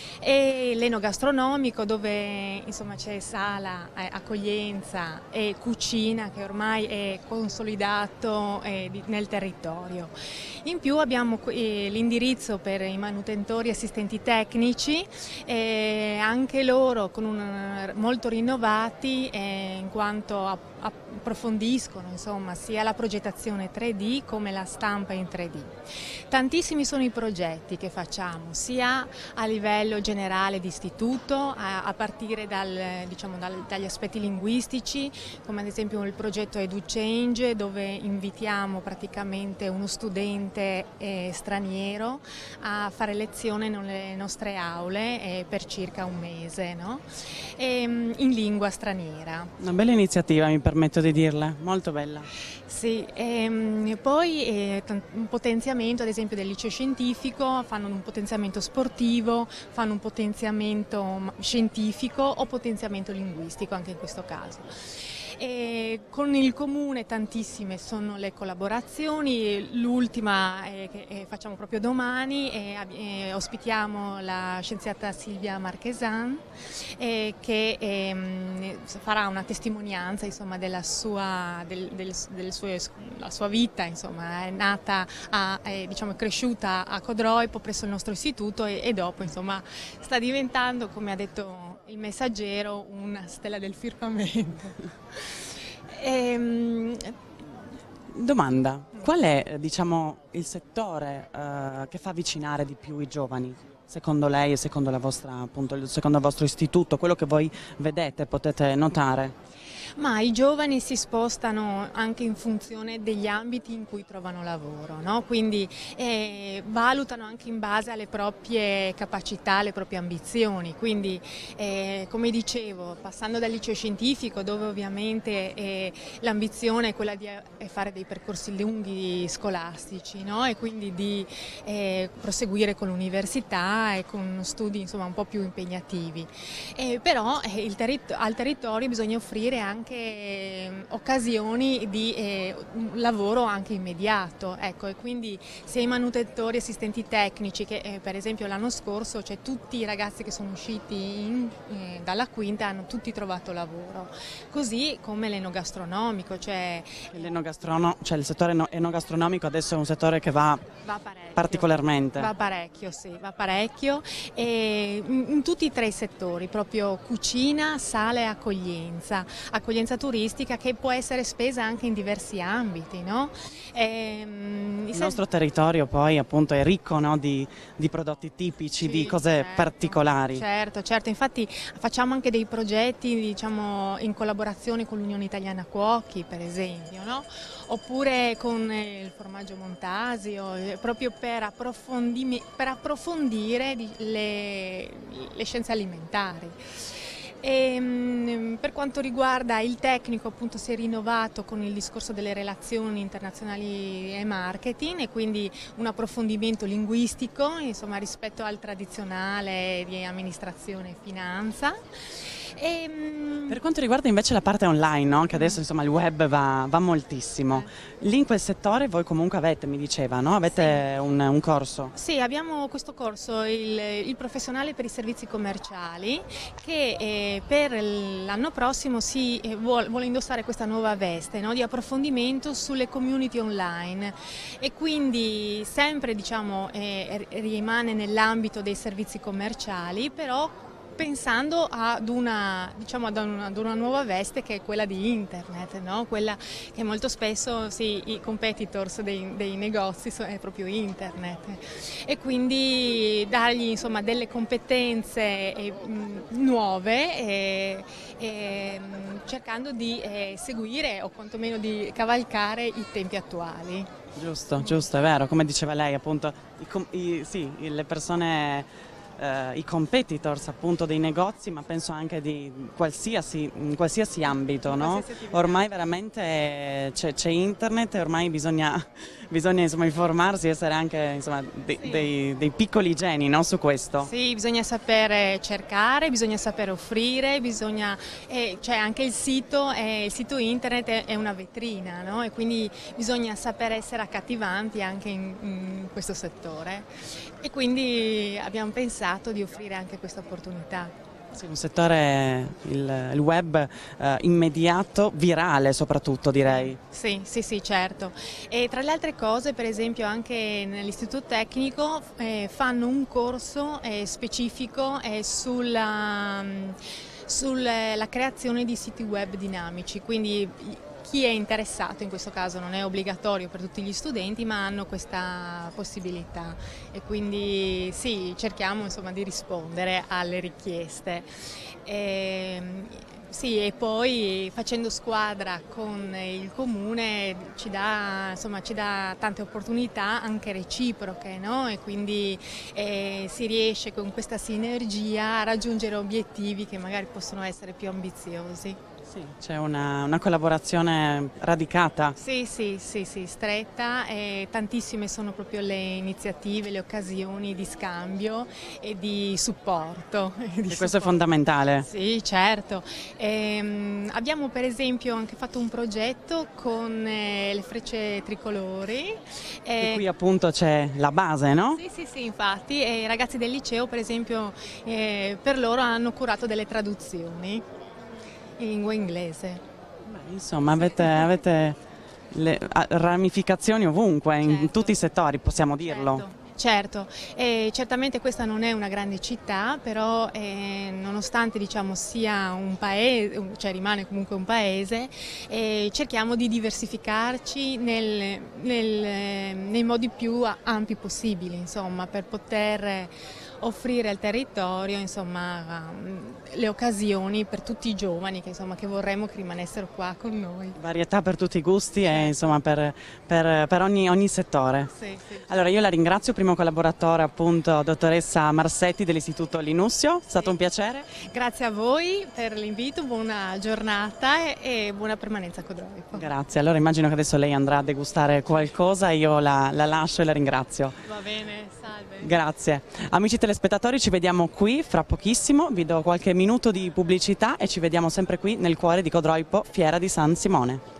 e l'enogastronomico dove insomma c'è sala, eh, accoglienza e cucina che ormai è consolidato eh, di, nel territorio. In più abbiamo eh, l'indirizzo per i manutentori e assistenti tecnici, eh, anche loro con un, molto rinnovati eh, in quanto a, approfondiscono insomma, sia la progettazione tre D come la stampa in tre D. Tantissimi sono i progetti che facciamo sia a livello generale di istituto a, a partire dal, diciamo, dal, dagli aspetti linguistici, come ad esempio il progetto EduChange dove invitiamo praticamente uno studente eh, straniero a fare lezione nelle nostre aule eh, per circa un mese, no? e, in lingua straniera. Una bella iniziativa, mi permetto di dirle, molto bella. Sì, e poi eh, un potenziamento ad esempio del liceo scientifico, fanno un potenziamento sportivo, fanno un potenziamento scientifico o potenziamento linguistico anche in questo caso. E con il Comune tantissime sono le collaborazioni, l'ultima che facciamo proprio domani e, e ospitiamo la scienziata Silvia Marchesan eh, che eh, farà una testimonianza insomma, della sua, del, del, del suo, la sua vita, insomma, è nata, a, è, diciamo, è cresciuta a Codroipo presso il nostro istituto e, e dopo insomma, sta diventando, come ha detto il messaggero, una stella del firmamento. ehm, Domanda, qual è diciamo, il settore eh, che fa avvicinare di più i giovani? Secondo lei e secondo, la vostra, appunto, secondo il vostro istituto, quello che voi vedete, potete notare? Ma i giovani si spostano anche in funzione degli ambiti in cui trovano lavoro, no? Quindi eh, valutano anche in base alle proprie capacità, alle proprie ambizioni. Quindi, eh, come dicevo, passando dal liceo scientifico, dove ovviamente eh, l'ambizione è quella di fare dei percorsi lunghi scolastici, no? E quindi di eh, proseguire con l'università e con studi insomma, un po' più impegnativi. Eh, però eh, il terri- al territorio bisogna offrire anche anche eh, occasioni di eh, lavoro anche immediato, ecco, e quindi sia i manutentori, assistenti tecnici che eh, per esempio l'anno scorso, cioè tutti i ragazzi che sono usciti in, eh, dalla quinta hanno tutti trovato lavoro, così come l'enogastronomico, cioè, L'enogastrono, cioè il settore enogastronomico adesso è un settore che va, va parecchio, particolarmente. Va parecchio, sì, va parecchio e in, in tutti e tre i settori, proprio cucina, sala e accoglienza. Accoglienza turistica che può essere spesa anche in diversi ambiti, no? Ehm, il nostro territorio poi appunto è ricco, no, di, di prodotti tipici, sì, di cose certo, particolari. Certo, certo, infatti facciamo anche dei progetti diciamo, in collaborazione con l'Unione Italiana Cuochi per esempio, no? Oppure con il formaggio Montasio, proprio per, approfondime, per approfondire le, le scienze alimentari. E, per quanto riguarda il tecnico appunto si è rinnovato con il discorso delle relazioni internazionali e marketing e quindi un approfondimento linguistico insomma, rispetto al tradizionale di amministrazione e finanza. E, per quanto riguarda invece la parte online, no? Che adesso insomma, il web va, va moltissimo, lì in quel settore voi comunque avete, mi diceva, no? Avete sì. un, un corso? Sì, abbiamo questo corso, il, il professionale per i servizi commerciali, che eh, per l'anno prossimo si eh, vuole, vuole indossare questa nuova veste, no? Di approfondimento sulle community online e quindi sempre diciamo, eh, rimane nell'ambito dei servizi commerciali, però pensando ad una, diciamo, ad, una, ad una nuova veste che è quella di internet, no? Quella che molto spesso sì, i competitors dei, dei negozi è proprio internet e quindi dargli insomma, delle competenze eh, nuove e, e, cercando di eh, seguire o quantomeno di cavalcare i tempi attuali. Giusto, giusto, è vero, come diceva lei appunto, i, i, sì, le persone... Uh, i competitors appunto dei negozi, ma penso anche di qualsiasi, in qualsiasi ambito, no? Ormai veramente c'è internet e ormai bisogna, bisogna insomma, informarsi, essere anche insomma, de, sì. dei, dei piccoli geni, no? Su questo. Sì, bisogna sapere cercare, bisogna sapere offrire, bisogna, eh, cioè anche il sito, eh, il sito internet è, è una vetrina, no? E quindi bisogna sapere essere accattivanti anche in, in questo settore e quindi abbiamo pensato di offrire anche questa opportunità. Sì, un settore, il, il web eh, immediato, virale soprattutto direi. Sì, sì, sì, certo. E tra le altre cose, per esempio anche nell'istituto tecnico eh, fanno un corso eh, specifico eh, sulla, sulla creazione di siti web dinamici, quindi chi è interessato, in questo caso non è obbligatorio per tutti gli studenti, ma hanno questa possibilità e quindi sì, cerchiamo insomma, di rispondere alle richieste. E, sì, e poi facendo squadra con il comune ci dà, insomma, ci dà tante opportunità anche reciproche, no? E quindi eh, si riesce con questa sinergia a raggiungere obiettivi che magari possono essere più ambiziosi. Sì, c'è una, una collaborazione radicata. Sì, sì, sì, sì, stretta e tantissime sono proprio le iniziative, le occasioni di scambio e di supporto. Di E questo supporto. è fondamentale. Sì, certo. Ehm, abbiamo per esempio anche fatto un progetto con eh, le frecce tricolori. E qui appunto c'è la base, no? Sì, sì, sì, infatti, e i ragazzi del liceo per esempio eh, per loro hanno curato delle traduzioni in lingua inglese. Beh, insomma, avete, avete le ah, ramificazioni ovunque, in Certo. tutti i settori, possiamo dirlo. Certo. Certo, e certamente questa non è una grande città, però eh, nonostante diciamo, sia un paese, cioè rimane comunque un paese, eh, cerchiamo di diversificarci nel, nel, nei modi più ampi possibili, insomma, per poter offrire al territorio insomma, le occasioni per tutti i giovani che, insomma, che vorremmo che rimanessero qua con noi. Varietà per tutti i gusti e insomma per, per, per ogni, ogni settore. Sì, sì. Allora io la ringrazio, primo collaboratore appunto dottoressa Marsetti dell'Istituto Linussio, è stato un piacere. Grazie a voi per l'invito, buona giornata e, e buona permanenza a Codroipo. Grazie, allora immagino che adesso lei andrà a degustare qualcosa, io la, la lascio e la ringrazio. Va bene, salve. Grazie. Amici telespettatori, ci vediamo qui fra pochissimo, vi do qualche minuto di pubblicità e ci vediamo sempre qui nel cuore di Codroipo, Fiera di San Simone.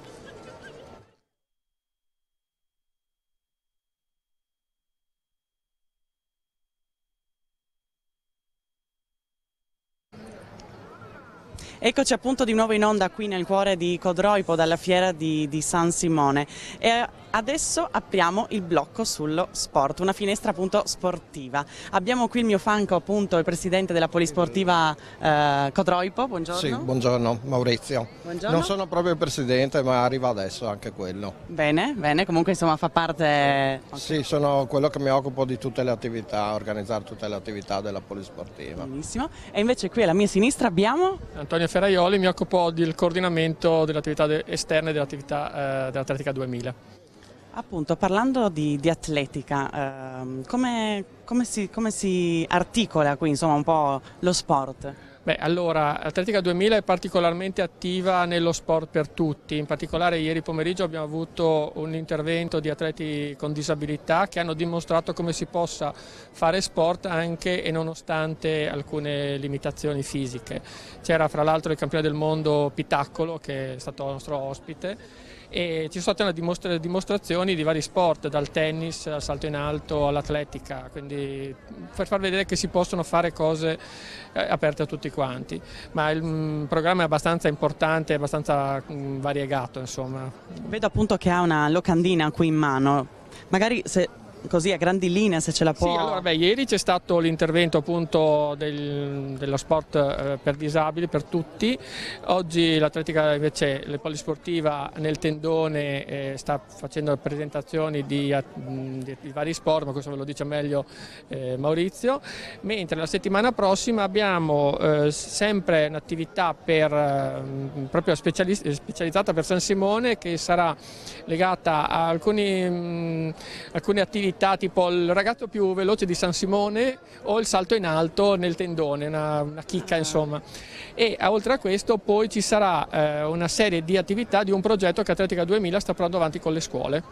Eccoci appunto di nuovo in onda qui nel cuore di Codroipo dalla fiera di, di San Simone e adesso apriamo il blocco sullo sport, una finestra appunto sportiva. Abbiamo qui il mio fanco appunto il presidente della Polisportiva eh, Codroipo, buongiorno. Sì, buongiorno Maurizio. Buongiorno. Non sono proprio il presidente ma arriva adesso anche quello. Bene, bene, comunque insomma fa parte... Sì, sono quello che mi occupo di tutte le attività, organizzare tutte le attività della Polisportiva. Benissimo. E invece qui alla mia sinistra abbiamo... Antonio Ferraioli, mi occupo del coordinamento delle attività esterne dell'attività eh, dell'Atletica duemila. Appunto, parlando di, di atletica, ehm, come, come, si, come si articola qui insomma un po' lo sport? Beh, allora, Atletica duemila è particolarmente attiva nello sport per tutti, in particolare ieri pomeriggio abbiamo avuto un intervento di atleti con disabilità che hanno dimostrato come si possa fare sport anche e nonostante alcune limitazioni fisiche. C'era fra l'altro il campione del mondo Pitacolo che è stato nostro ospite e ci sono state una dimostra dimostrazioni di vari sport, dal tennis al salto in alto all'atletica, quindi per far vedere che si possono fare cose eh, aperte a tutti quanti, ma il mh, programma è abbastanza importante, abbastanza mh, variegato insomma. Vedo appunto che ha una locandina qui in mano, magari se... così a grandi linee se ce la può... Sì, allora beh, ieri c'è stato l'intervento appunto del, dello sport eh, per disabili, per tutti, oggi l'atletica invece, la polisportiva nel tendone eh, sta facendo presentazioni di, di, di vari sport, ma questo ve lo dice meglio eh, Maurizio, mentre la settimana prossima abbiamo eh, sempre un'attività per, eh, proprio specializzata per San Simone che sarà legata a alcuni, mh, alcune attività tipo il ragazzo più veloce di San Simone o il salto in alto nel tendone, una, una chicca insomma. E oltre a questo poi ci sarà eh, una serie di attività di un progetto che Atletica duemila sta portando avanti con le scuole.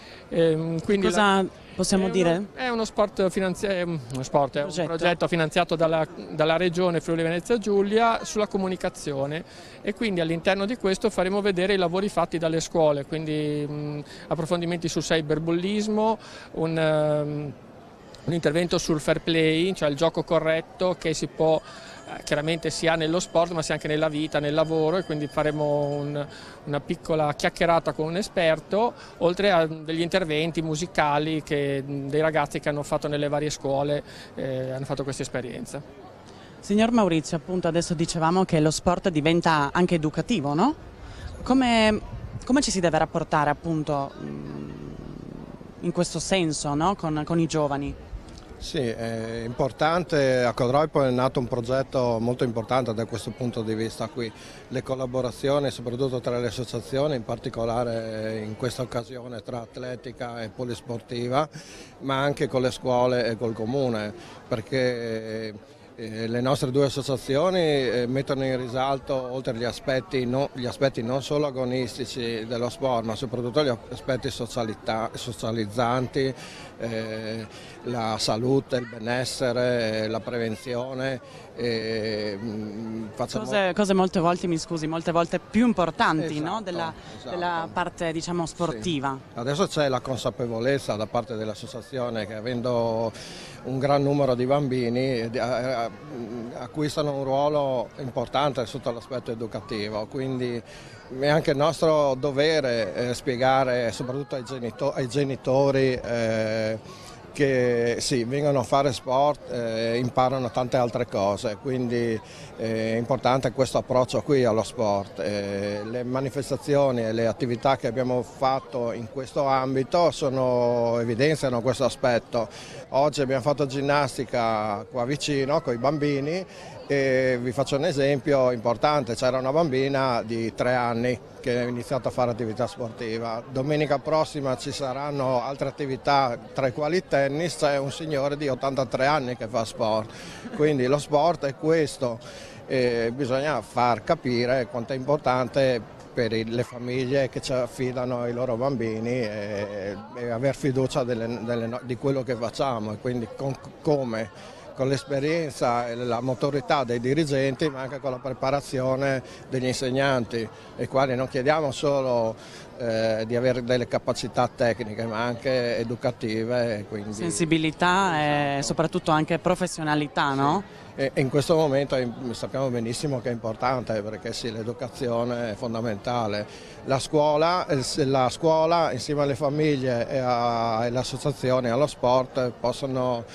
Eh, quindi Cosa la, possiamo è dire? Uno, è uno sport, finanziato, uno sport, è un progetto. progetto finanziato dalla, dalla regione Friuli Venezia Giulia sulla comunicazione e quindi all'interno di questo faremo vedere i lavori fatti dalle scuole, quindi mh, approfondimenti sul cyberbullismo, un, um, un intervento sul fair play, cioè il gioco corretto che si può chiaramente sia nello sport ma sia anche nella vita, nel lavoro, e quindi faremo un, una piccola chiacchierata con un esperto, oltre a degli interventi musicali che, dei ragazzi che hanno fatto nelle varie scuole, eh, hanno fatto questa esperienza. Signor Maurizio, appunto adesso dicevamo che lo sport diventa anche educativo, no? Come, come ci si deve rapportare appunto in questo senso, no? con, con i giovani? Sì, è importante, a Codroipo è nato un progetto molto importante da questo punto di vista qui, le collaborazioni soprattutto tra le associazioni, in particolare in questa occasione tra atletica e polisportiva, ma anche con le scuole e col comune, perché Eh, le nostre due associazioni eh, mettono in risalto, oltre agli aspetti, no, gli aspetti non solo agonistici dello sport, ma soprattutto gli aspetti socializzanti, eh, la salute, il benessere, la prevenzione. Eh, facciamo... cose, cose molte volte, mi scusi, molte volte più importanti, esatto, no? della, esatto. della parte, diciamo, sportiva. Sì. Adesso c'è la consapevolezza da parte dell'associazione che, avendo un gran numero di bambini, acquistano un ruolo importante sotto l'aspetto educativo, quindi è anche il nostro dovere eh, spiegare soprattutto ai, genito ai genitori eh, che sì, vengono a fare sport e eh, imparano tante altre cose, quindi eh, è importante questo approccio qui allo sport. Eh, le manifestazioni e le attività che abbiamo fatto in questo ambito sono, evidenziano questo aspetto. Oggi abbiamo fatto ginnastica qua vicino con i bambini e vi faccio un esempio importante: c'era una bambina di tre anni che ha iniziato a fare attività sportiva. Domenica prossima ci saranno altre attività, tra i quali il tennis. C'è un signore di ottantatré anni che fa sport, quindi lo sport è questo, e bisogna far capire quanto è importante per le famiglie che ci affidano ai loro bambini e, e aver fiducia delle, delle, di quello che facciamo, e quindi con, come con l'esperienza e la motorità dei dirigenti, ma anche con la preparazione degli insegnanti, ai quali non chiediamo solo eh, di avere delle capacità tecniche, ma anche educative. Quindi... sensibilità esatto. E soprattutto anche professionalità, sì. No? E in questo momento sappiamo benissimo che è importante, perché sì, l'educazione è fondamentale. La scuola, la scuola insieme alle famiglie e alle associazioni, allo sport, possono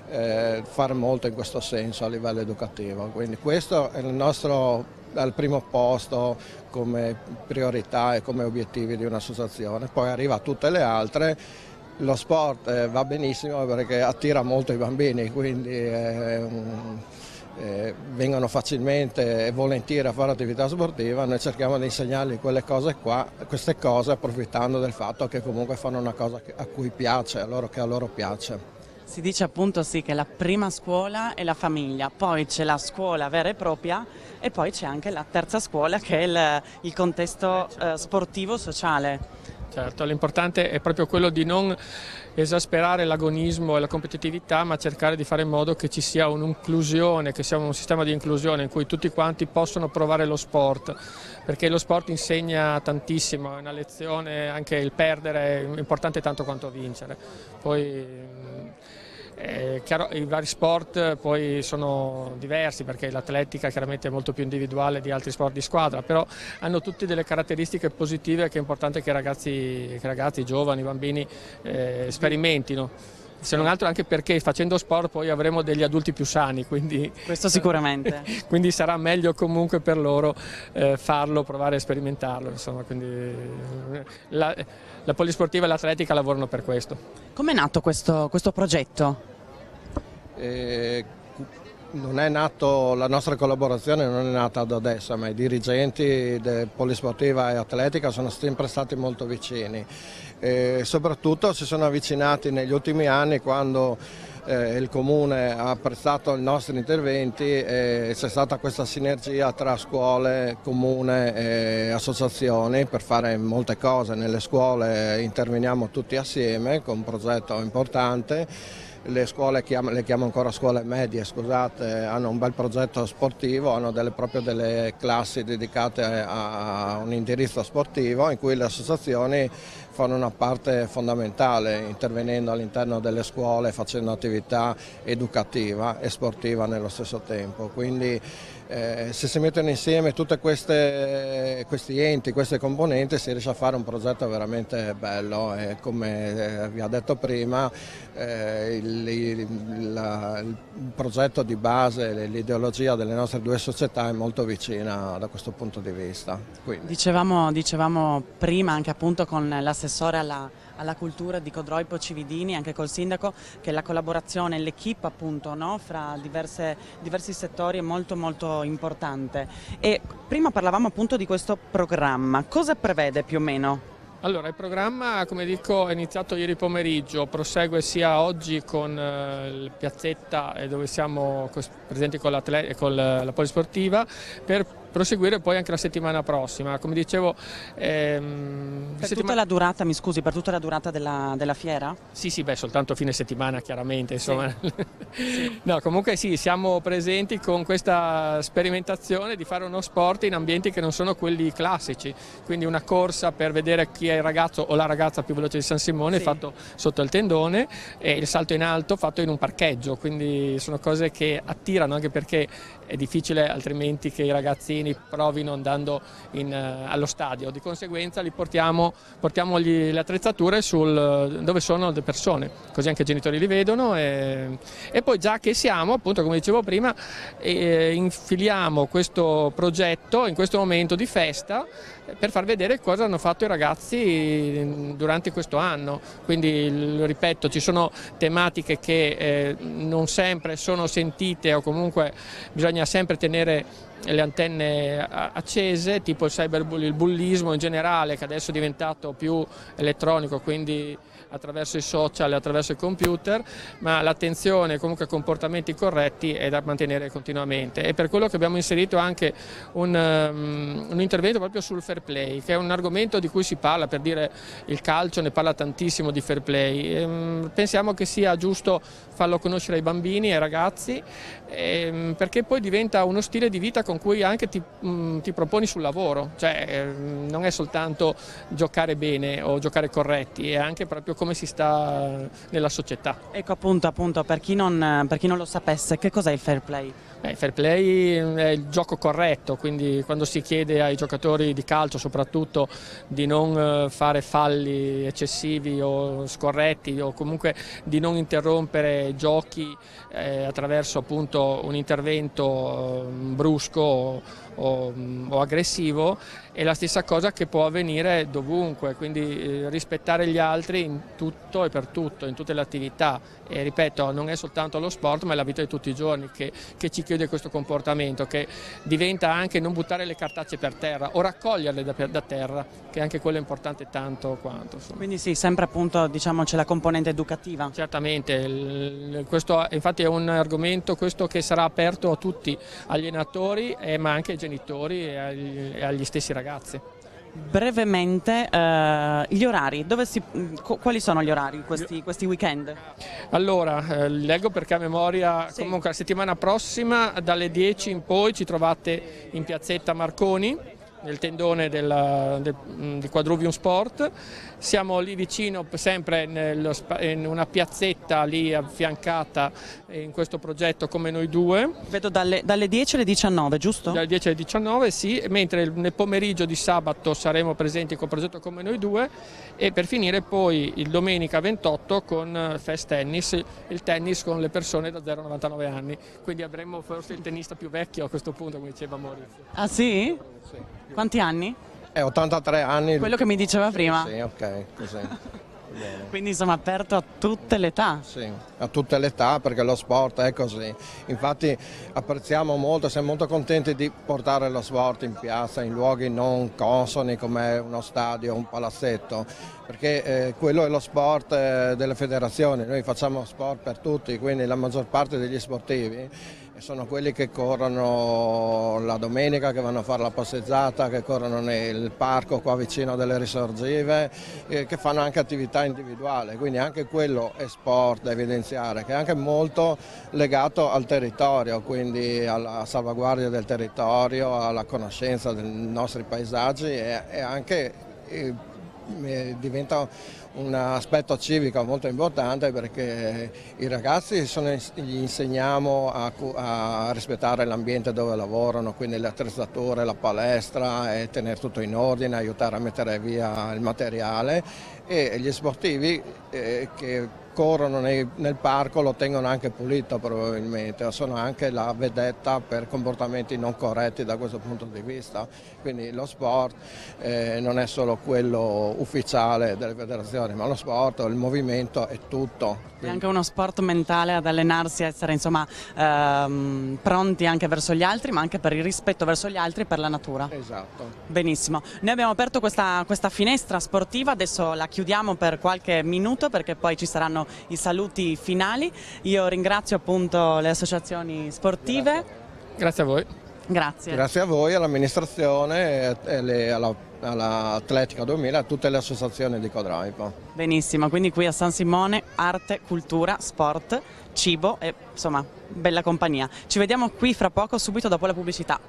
eh, fare molto in questo senso a livello educativo. Quindi questo è il nostro al primo posto come priorità e come obiettivi di un'associazione. Poi arriva tutte le altre. Lo sport eh, va benissimo perché attira molto i bambini, quindi eh, um, eh, vengono facilmente e volentieri a fare attività sportiva. Noi cerchiamo di insegnargli quelle cose qua, queste cose, approfittando del fatto che comunque fanno una cosa a cui piace, a loro, che a loro piace. Si dice appunto sì che la prima scuola è la famiglia, poi c'è la scuola vera e propria e poi c'è anche la terza scuola, che è il, il contesto eh, sportivo sociale. Certo, l'importante è proprio quello di non esasperare l'agonismo e la competitività, ma cercare di fare in modo che ci sia un'inclusione, che sia un sistema di inclusione in cui tutti quanti possono provare lo sport, perché lo sport insegna tantissimo, è una lezione, anche il perdere è importante tanto quanto vincere. Poi è chiaro, i vari sport poi sono diversi, perché l'atletica chiaramente è molto più individuale di altri sport di squadra, però hanno tutte delle caratteristiche positive che è importante che i ragazzi, che i ragazzi, i giovani, i bambini eh, sperimentino. Se non altro anche perché facendo sport poi avremo degli adulti più sani, quindi, questo sicuramente. Quindi sarà meglio comunque per loro eh, farlo, provare a sperimentarlo. Insomma, quindi la, la polisportiva e l'atletica lavorano per questo. Com'è nato questo, questo progetto? Eh, non è nato, la nostra collaborazione non è nata da adesso, ma i dirigenti di polisportiva e atletica sono sempre stati molto vicini. E soprattutto si sono avvicinati negli ultimi anni, quando eh, il Comune ha apprezzato i nostri interventi e c'è stata questa sinergia tra scuole, Comune e associazioni per fare molte cose. Nelle scuole interveniamo tutti assieme con un progetto importante. Le scuole, le chiamo ancora scuole medie, scusate, hanno un bel progetto sportivo, hanno delle, proprio delle classi dedicate a un indirizzo sportivo, in cui le associazioni fanno una parte fondamentale, intervenendo all'interno delle scuole, facendo attività educativa e sportiva nello stesso tempo. Quindi eh, se si mettono insieme tutti questi enti, queste componenti, si riesce a fare un progetto veramente bello e, come vi ho detto prima, eh, il, il, la, il progetto di base, l'ideologia delle nostre due società è molto vicina da questo punto di vista. Dicevamo, dicevamo prima anche appunto con l'assessore alla, alla cultura di Codroipo Cividini, anche col sindaco, che la collaborazione, l'equipe appunto, no, fra diverse, diversi settori è molto molto importante. E prima parlavamo appunto di questo programma, cosa prevede più o meno? Allora, il programma, come dico, è iniziato ieri pomeriggio, prosegue sia oggi con eh, il Piazzetta, eh, dove siamo presenti con, con la polisportiva, per proseguire poi anche la settimana prossima. Come dicevo, ehm, per settima... tutta la durata, mi scusi, per tutta la durata della, della fiera? Sì, sì, beh, soltanto fine settimana chiaramente, insomma. Sì. No, comunque sì, siamo presenti con questa sperimentazione di fare uno sport in ambienti che non sono quelli classici, quindi una corsa per vedere chi è il ragazzo o la ragazza più veloce di San Simone, sì, fatto sotto il tendone, e il salto in alto fatto in un parcheggio, quindi sono cose che attirano, anche perché è difficile altrimenti che i ragazzini provino andando in, uh, allo stadio, di conseguenza li portiamo, portiamo gli, le attrezzature sul, dove sono le persone, così anche i genitori li vedono, e, e poi già che siamo, appunto come dicevo prima, eh, infiliamo questo progetto in questo momento di festa per far vedere cosa hanno fatto i ragazzi durante questo anno. Quindi, ripeto, ci sono tematiche che eh, non sempre sono sentite, o comunque bisogna sempre tenere le antenne accese, tipo il cyberbullismo, il bullismo in generale, che adesso è diventato più elettronico, quindi attraverso i social e attraverso il computer, ma l'attenzione comunque ai comportamenti corretti è da mantenere continuamente. E per quello che abbiamo inserito anche un, um, un intervento proprio sul fair play, che è un argomento di cui si parla, per dire il calcio ne parla tantissimo di fair play. E, pensiamo che sia giusto farlo conoscere ai bambini e ai ragazzi, e, perché poi diventa uno stile di vita con cui anche ti, mh, ti proponi sul lavoro, cioè mh, non è soltanto giocare bene o giocare corretti, è anche proprio come si sta nella società. Ecco, appunto, appunto per chi non, per chi non lo sapesse, che cos'è il fair play? Eh, il fair play è il gioco corretto, quindi quando si chiede ai giocatori di calcio soprattutto di non fare falli eccessivi o scorretti, o comunque di non interrompere giochi eh, attraverso appunto un intervento eh, brusco o, o, o aggressivo, è la stessa cosa che può avvenire dovunque, quindi eh, rispettare gli altri in tutto e per tutto, in tutte le attività, e ripeto, non è soltanto lo sport ma è la vita di tutti i giorni che, che ci chiede questo comportamento, che diventa anche non buttare le cartacce per terra o raccoglierle da, da terra, che anche quello è importante tanto quanto. Insomma. Quindi sì, sempre appunto, diciamo, c'è la componente educativa. Certamente, il, questo infatti è un argomento questo che sarà aperto a tutti, agli allenatori eh, ma anche ai genitori e agli, e agli stessi ragazzi. Brevemente, eh, gli orari, dove si, quali sono gli orari questi, questi weekend? Allora, eh, leggo perché a memoria, sì. Comunque la settimana prossima dalle dieci in poi ci trovate in piazzetta Marconi, nel tendone della, del, di Quadruvium Sport. Siamo lì vicino, sempre nello, in una piazzetta lì affiancata in questo progetto Come Noi Due. Vedo dalle, dalle dieci alle diciannove, giusto? Dalle dieci alle diciannove, sì, mentre nel pomeriggio di sabato saremo presenti col progetto Come Noi Due, e per finire poi il domenica ventotto con Fest Tennis, il tennis con le persone da zero a novantanove anni, quindi avremo forse il tennista più vecchio a questo punto, come diceva Maurizio. Ah sì? Sì. Quanti anni? È ottantatré anni. Quello che mi diceva prima? Sì, ok, così. Bene. Quindi insomma aperto a tutte le età? Sì, a tutte le età, perché lo sport è così. Infatti apprezziamo molto, siamo molto contenti di portare lo sport in piazza, in luoghi non consoni come uno stadio, un palazzetto, perché eh, quello è lo sport eh, delle federazioni. Noi facciamo sport per tutti, quindi la maggior parte degli sportivi sono quelli che corrono la domenica, che vanno a fare la passeggiata, che corrono nel parco qua vicino delle risorgive, eh, che fanno anche attività individuale, quindi anche quello è sport da evidenziare, che è anche molto legato al territorio, quindi alla salvaguardia del territorio, alla conoscenza dei nostri paesaggi, e, e anche eh, diventa un aspetto civico molto importante, perché i ragazzi sono, gli insegniamo a, a rispettare l'ambiente dove lavorano, quindi le attrezzature, la palestra, e tenere tutto in ordine, aiutare a mettere via il materiale, e gli sportivi eh, che corrono nei, nel parco lo tengono anche pulito probabilmente, o sono anche la vedetta per comportamenti non corretti da questo punto di vista. Quindi lo sport eh, non è solo quello ufficiale delle federazioni, ma lo sport, il movimento è tutto. È anche uno sport mentale ad allenarsi, a essere insomma ehm, pronti anche verso gli altri, ma anche per il rispetto verso gli altri e per la natura. Esatto. Benissimo, noi abbiamo aperto questa, questa finestra sportiva, adesso la chiudiamo per qualche minuto perché poi ci saranno i saluti finali. Io ringrazio appunto le associazioni sportive. Grazie, Grazie a voi. Grazie. Grazie a voi, all'amministrazione e alla all'Atletica duemila e a tutte le associazioni di Codraipo. Benissimo, quindi qui a San Simone arte, cultura, sport, cibo e insomma bella compagnia. Ci vediamo qui fra poco, subito dopo la pubblicità.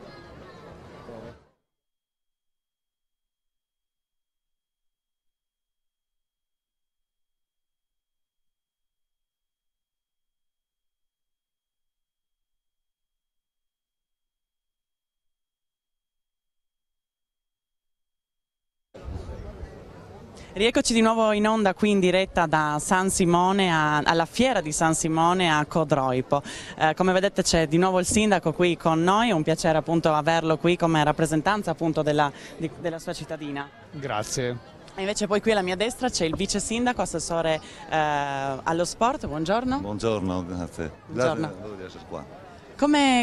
Rieccoci di nuovo in onda qui in diretta da San Simone a, alla fiera di San Simone a Codroipo. Eh, come vedete c'è di nuovo il sindaco qui con noi, è un piacere appunto averlo qui come rappresentanza appunto della, di, della sua cittadina. Grazie. E invece poi qui alla mia destra c'è il vice sindaco, assessore eh, allo sport, buongiorno. Buongiorno, grazie. Buongiorno. Grazie di essere qua. Come,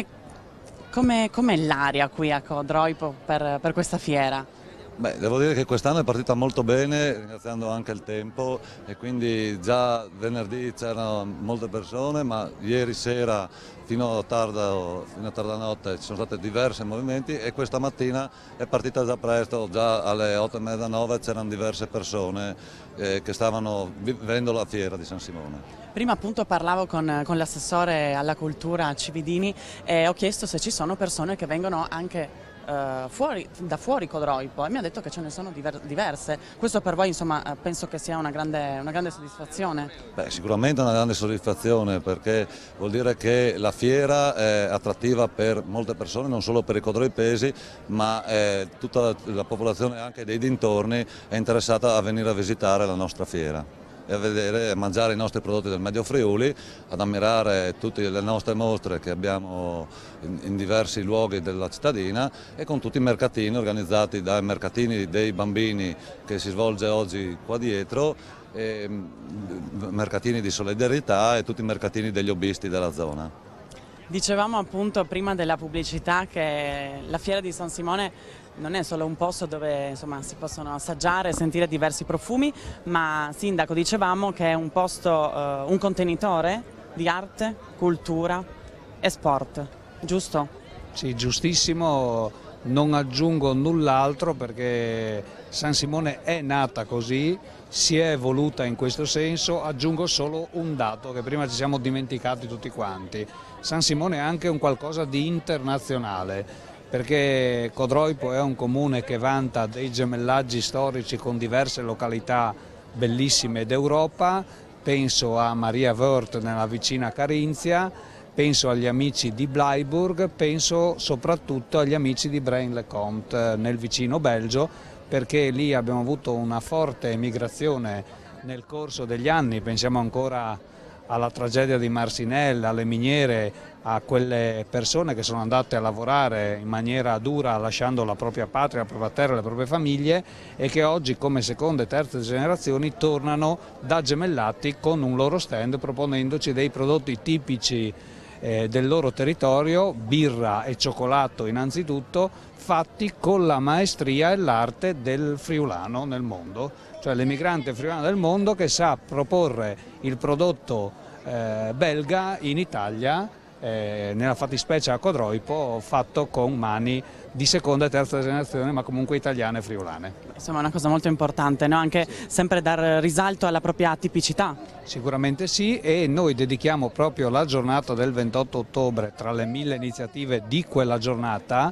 come, com'è l'aria qui a Codroipo per, per questa fiera? Beh, devo dire che quest'anno è partita molto bene, ringraziando anche il tempo, e quindi già venerdì c'erano molte persone, ma ieri sera fino a tarda, fino a tarda notte ci sono stati diversi movimenti e questa mattina è partita già presto, già alle otto e mezza, nove c'erano diverse persone eh, che stavano vivendo la fiera di San Simone. Prima appunto parlavo con, con l'assessore alla cultura Cividini e ho chiesto se ci sono persone che vengono anche Uh, fuori, da fuori Codroipo e mi ha detto che ce ne sono diver diverse. Questo per voi insomma penso che sia una grande, una grande soddisfazione? Beh, sicuramente una grande soddisfazione, perché vuol dire che la fiera è attrattiva per molte persone, non solo per i codroipesi, ma eh, tutta la, la popolazione anche dei dintorni è interessata a venire a visitare la nostra fiera e a vedere e mangiare i nostri prodotti del Medio Friuli, ad ammirare tutte le nostre mostre che abbiamo in, in diversi luoghi della cittadina e con tutti i mercatini organizzati dai mercatini dei bambini che si svolge oggi qua dietro, e mercatini di solidarietà e tutti i mercatini degli hobbisti della zona. Dicevamo appunto prima della pubblicità che la fiera di San Simone non è solo un posto dove insomma, si possono assaggiare e sentire diversi profumi, ma sindaco dicevamo che è un posto, uh, un contenitore di arte, cultura e sport, giusto? Sì, giustissimo, non aggiungo null'altro perché San Simone è nata così, si è evoluta in questo senso. Aggiungo solo un dato che prima ci siamo dimenticati tutti quanti: San Simone è anche un qualcosa di internazionale, perché Codroipo è un comune che vanta dei gemellaggi storici con diverse località bellissime d'Europa. Penso a Maria Wörth nella vicina Carinzia, penso agli amici di Bleiburg, penso soprattutto agli amici di Braine-le-Comte nel vicino Belgio, perché lì abbiamo avuto una forte emigrazione nel corso degli anni. Pensiamo ancora alla tragedia di Marcinelle, alle miniere, a quelle persone che sono andate a lavorare in maniera dura lasciando la propria patria, la propria terra, le proprie famiglie, e che oggi come seconde e terze generazioni tornano da gemellati con un loro stand proponendoci dei prodotti tipici eh, del loro territorio, birra e cioccolato innanzitutto, fatti con la maestria e l'arte del friulano nel mondo, cioè l'emigrante friulano del mondo che sa proporre il prodotto eh, belga in Italia, eh, nella fattispecie a Codroipo, fatto con mani di seconda e terza generazione, ma comunque italiane e friulane. Insomma è una cosa molto importante, no? Anche sì, sempre dar risalto alla propria tipicità. Sicuramente sì, e noi dedichiamo proprio la giornata del ventotto ottobre, tra le mille iniziative di quella giornata,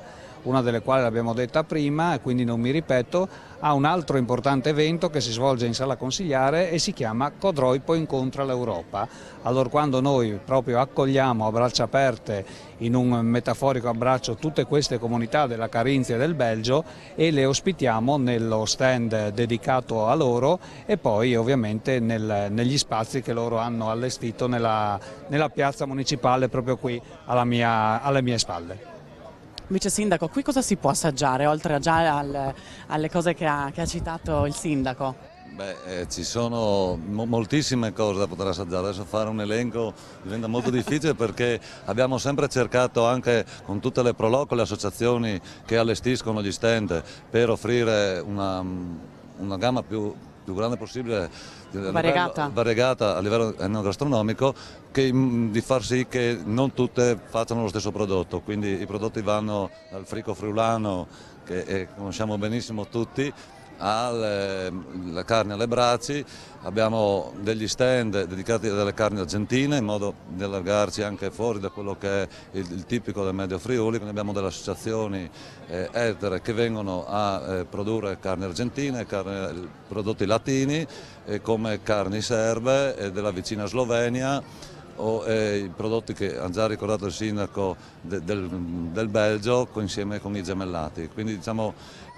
una delle quali l'abbiamo detta prima e quindi non mi ripeto, ha un altro importante evento che si svolge in Sala Consigliare e si chiama Codroipo incontra l'Europa. Allora quando noi proprio accogliamo a braccia aperte, in un metaforico abbraccio, tutte queste comunità della Carinzia e del Belgio e le ospitiamo nello stand dedicato a loro e poi ovviamente nel, negli spazi che loro hanno allestito nella, nella piazza municipale proprio qui alla mia, alle mie spalle. Vice Sindaco, qui cosa si può assaggiare oltre già al, alle cose che ha, che ha citato il Sindaco? Beh, eh, ci sono mo moltissime cose da poter assaggiare, adesso fare un elenco diventa molto difficile perché abbiamo sempre cercato anche con tutte le proloco, le associazioni che allestiscono gli stand per offrire una, una gamma più, più grande possibile, variegata. A livello, variegata a livello enogastronomico, che, di far sì che non tutte facciano lo stesso prodotto, quindi i prodotti vanno dal frico friulano che eh, conosciamo benissimo tutti, alla carne alle braci, abbiamo degli stand dedicati alle carni argentine in modo di allargarci anche fuori da quello che è il, il tipico del Medio Friuli, quindi abbiamo delle associazioni eh, etere che vengono a eh, produrre carne argentine, carne, prodotti latini eh, come carni serbe eh, della vicina Slovenia, o eh, i prodotti che ha già ricordato il Sindaco de, del, del Belgio insieme con i gemellati, quindi diciamo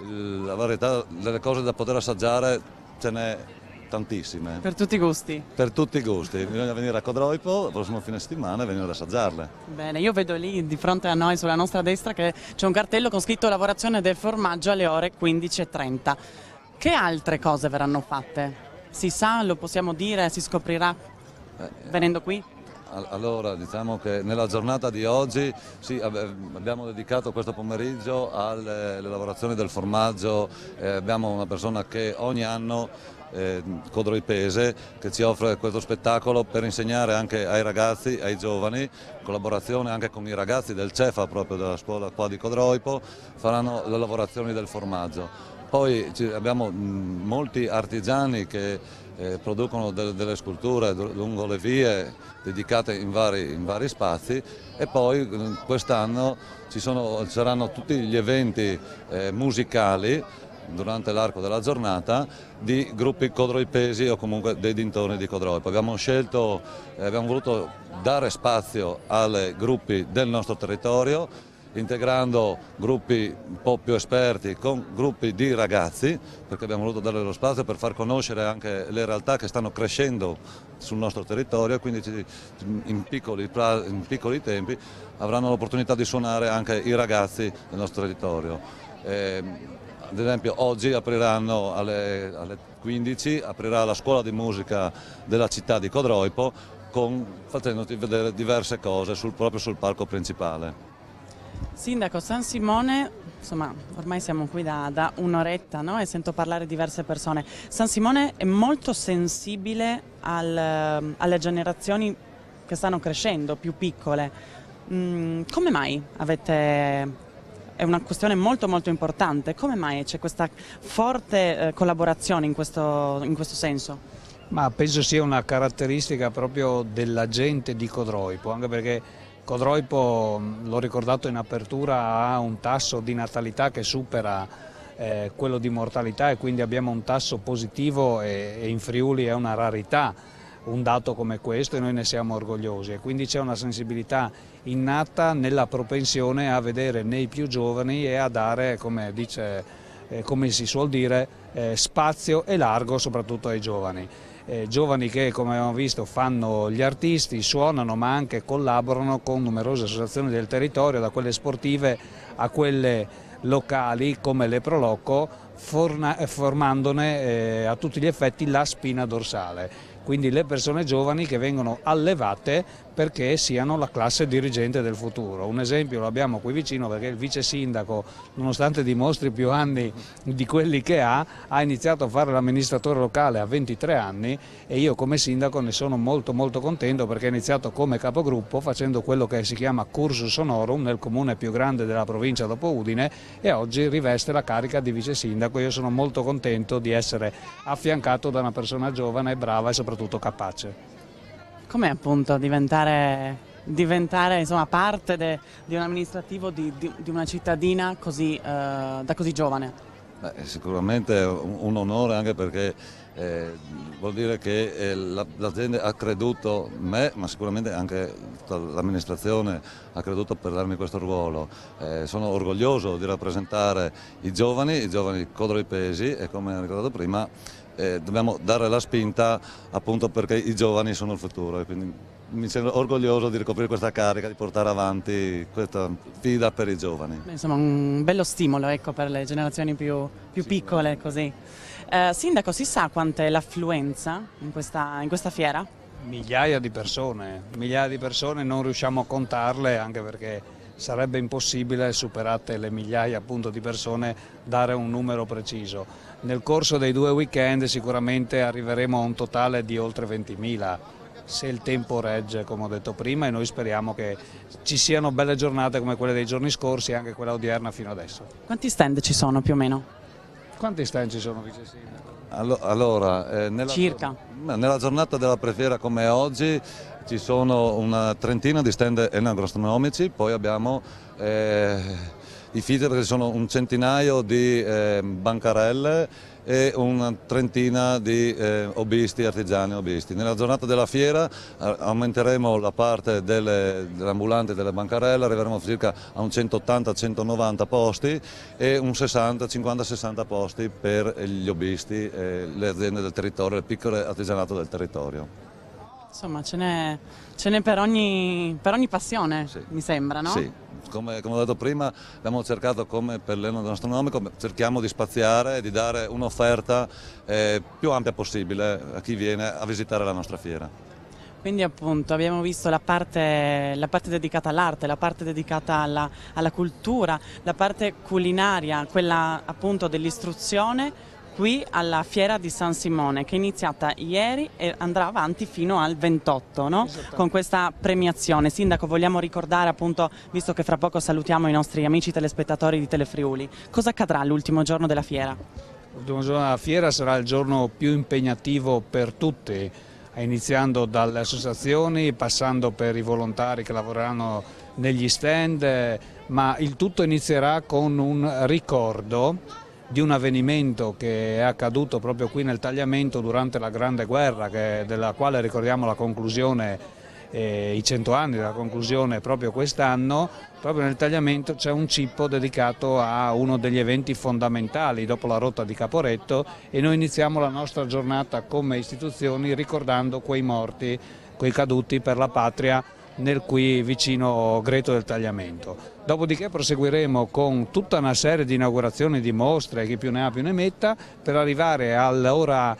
la varietà delle cose da poter assaggiare ce n'è tantissime. Per tutti i gusti? Per tutti i gusti, bisogna venire a Codroipo il prossimo fine settimana e venire ad assaggiarle. Bene, io vedo lì di fronte a noi sulla nostra destra che c'è un cartello con scritto lavorazione del formaggio alle ore quindici e trenta. Che altre cose verranno fatte? Si sa, lo possiamo dire, si scoprirà eh, venendo qui? Allora, diciamo che nella giornata di oggi sì, abbiamo dedicato questo pomeriggio alle, alle lavorazioni del formaggio, eh, abbiamo una persona che ogni anno, eh, codroipese, che ci offre questo spettacolo per insegnare anche ai ragazzi, ai giovani, in collaborazione anche con i ragazzi del CEFA, proprio della scuola qua di Codroipo, faranno le lavorazioni del formaggio. Poi abbiamo molti artigiani che eh, producono de delle sculture lungo le vie dedicate in vari, in vari spazi e poi quest'anno ci sono, saranno tutti gli eventi eh, musicali durante l'arco della giornata di gruppi codroipesi o comunque dei dintorni di Codroipo. Abbiamo scelto, eh, abbiamo voluto dare spazio ai gruppi del nostro territorio, integrando gruppi un po' più esperti con gruppi di ragazzi, perché abbiamo voluto dare lo spazio per far conoscere anche le realtà che stanno crescendo sul nostro territorio e quindi in piccoli, in piccoli tempi avranno l'opportunità di suonare anche i ragazzi del nostro territorio. Eh, ad esempio oggi apriranno alle, alle quindici, aprirà la scuola di musica della città di Codroipo con, facendoti vedere diverse cose sul, proprio sul palco principale. Sindaco, San Simone, insomma ormai siamo qui da, da un'oretta, no? E sento parlare diverse persone. San Simone è molto sensibile al, alle generazioni che stanno crescendo, più piccole. Mm, come mai avete... È una questione molto molto importante, come mai c'è questa forte eh, collaborazione in questo, in questo senso? Ma penso sia una caratteristica proprio della gente di Codroipo, anche perché Codroipo, l'ho ricordato in apertura, ha un tasso di natalità che supera eh, quello di mortalità e quindi abbiamo un tasso positivo e, e in Friuli è una rarità un dato come questo e noi ne siamo orgogliosi e quindi c'è una sensibilità innata nella propensione a vedere nei più giovani e a dare, come, dice, eh, come si suol dire, eh, spazio e largo soprattutto ai giovani. Eh, giovani che, come abbiamo visto, fanno gli artisti, suonano ma anche collaborano con numerose associazioni del territorio, da quelle sportive a quelle locali come le Proloco, formandone eh, a tutti gli effetti la spina dorsale. Quindi le persone giovani che vengono allevate perché siano la classe dirigente del futuro. Un esempio lo abbiamo qui vicino perché il vice sindaco, nonostante dimostri più anni di quelli che ha, ha iniziato a fare l'amministratore locale a ventitré anni e io come sindaco ne sono molto molto contento perché ha iniziato come capogruppo facendo quello che si chiama cursus honorum nel comune più grande della provincia dopo Udine e oggi riveste la carica di vice sindaco. Io sono molto contento di essere affiancato da una persona giovane, brava e soprattutto capace. Com'è appunto diventare diventare insomma, parte de, di un amministrativo di, di, di una cittadina così, eh, da così giovane? Beh, sicuramente è un, un onore, anche perché eh, vuol dire che eh, l'azienda ha creduto in me, ma sicuramente anche l'amministrazione ha creduto per darmi questo ruolo. Eh, sono orgoglioso di rappresentare i giovani, i giovani codroipesi, e come ho ricordato prima eh, dobbiamo dare la spinta appunto perché i giovani sono il futuro, e quindi mi sento orgoglioso di ricoprire questa carica, di portare avanti questa sfida per i giovani. Insomma, un bello stimolo, ecco, per le generazioni più, più piccole, così. Eh, Sindaco, si sa quanta è l'affluenza in questa, in questa fiera? Migliaia di persone, migliaia di persone, non riusciamo a contarle, anche perché sarebbe impossibile, superate le migliaia appunto di persone, dare un numero preciso. Nel corso dei due weekend sicuramente arriveremo a un totale di oltre ventimila. Se il tempo regge, come ho detto prima, e noi speriamo che ci siano belle giornate come quelle dei giorni scorsi e anche quella odierna fino adesso. Quanti stand ci sono più o meno? Quanti stand ci sono, Vice Sindaco? Allora, eh, nella, circa? Nella giornata della prefiera come oggi ci sono una trentina di stand enogastronomici, poi abbiamo eh, i feeder, perché sono un centinaio di eh, bancarelle e una trentina di eh, hobbisti, artigiani hobbisti. Nella giornata della fiera eh, aumenteremo la parte delle, delle ambulanti e delle bancarelle, arriveremo circa a un centottanta centonovanta posti e un sessanta cinquanta sessanta posti per gli hobbisti e le aziende del territorio, il piccolo artigianato del territorio. Insomma, ce n'è per ogni, per ogni passione, sì. Mi sembra, no? Sì. Come, come ho detto prima, abbiamo cercato, come per l'enogastronomico, cerchiamo di spaziare e di dare un'offerta eh, più ampia possibile a chi viene a visitare la nostra fiera. Quindi appunto abbiamo visto la parte, la parte dedicata all'arte, la parte dedicata alla, alla cultura, la parte culinaria, quella appunto dell'istruzione, qui alla Fiera di San Simone, che è iniziata ieri e andrà avanti fino al ventotto, no? Con questa premiazione. Sindaco, vogliamo ricordare appunto, visto che fra poco salutiamo i nostri amici telespettatori di Telefriuli, cosa accadrà l'ultimo giorno della fiera? L'ultimo giorno della fiera sarà il giorno più impegnativo per tutti, iniziando dalle associazioni, passando per i volontari che lavoreranno negli stand, ma il tutto inizierà con un ricordo di un avvenimento che è accaduto proprio qui nel Tagliamento durante la Grande Guerra, che, della quale ricordiamo la conclusione, eh, i cento anni della conclusione proprio quest'anno. Proprio nel Tagliamento c'è un cippo dedicato a uno degli eventi fondamentali dopo la rotta di Caporetto, e noi iniziamo la nostra giornata come istituzioni ricordando quei morti, quei caduti per la patria nel qui vicino Greto del Tagliamento. Dopodiché proseguiremo con tutta una serie di inaugurazioni di mostre, chi più ne ha più ne metta, per arrivare all'ora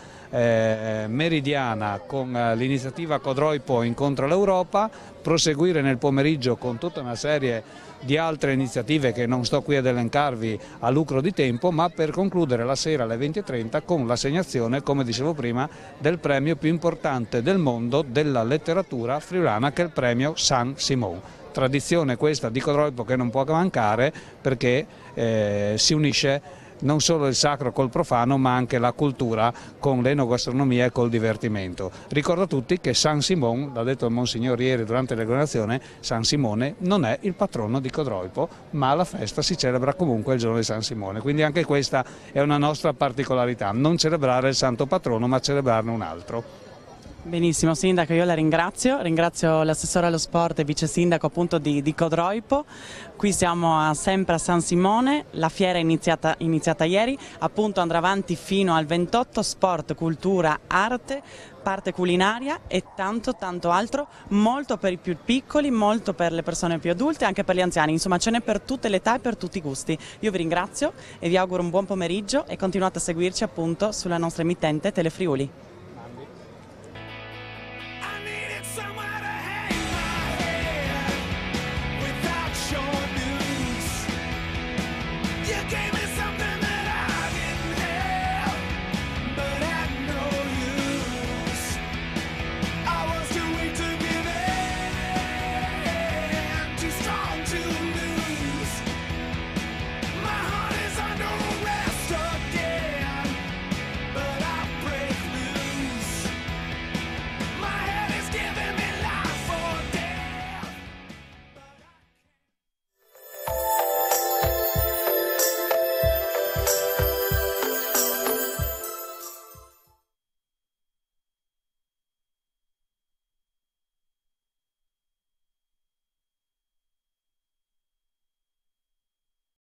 eh, meridiana con eh, l'iniziativa Codroipo Incontra l'Europa, proseguire nel pomeriggio con tutta una serie di altre iniziative che non sto qui ad elencarvi a lucro di tempo, ma per concludere la sera alle venti e trenta con l'assegnazione, come dicevo prima, del premio più importante del mondo della letteratura friulana, che è il premio San Simone. Tradizione questa di Codroipo che non può mancare, perché eh, si unisce non solo il sacro col profano, ma anche la cultura con l'enogastronomia e col divertimento. Ricordo a tutti che San Simone, l'ha detto il Monsignor ieri durante l'inaugurazione, San Simone non è il patrono di Codroipo, ma la festa si celebra comunque il giorno di San Simone, quindi anche questa è una nostra particolarità, non celebrare il santo patrono ma celebrarne un altro. Benissimo Sindaco, io la ringrazio, ringrazio l'assessore allo sport e vice sindaco appunto di, di Codroipo. Qui siamo a, sempre a San Simone, la fiera è iniziata, iniziata ieri, appunto andrà avanti fino al ventotto, sport, cultura, arte, parte culinaria e tanto tanto altro, molto per i più piccoli, molto per le persone più adulte e anche per gli anziani, insomma ce n'è per tutte le età e per tutti i gusti. Io vi ringrazio e vi auguro un buon pomeriggio e continuate a seguirci appunto sulla nostra emittente Telefriuli. Someone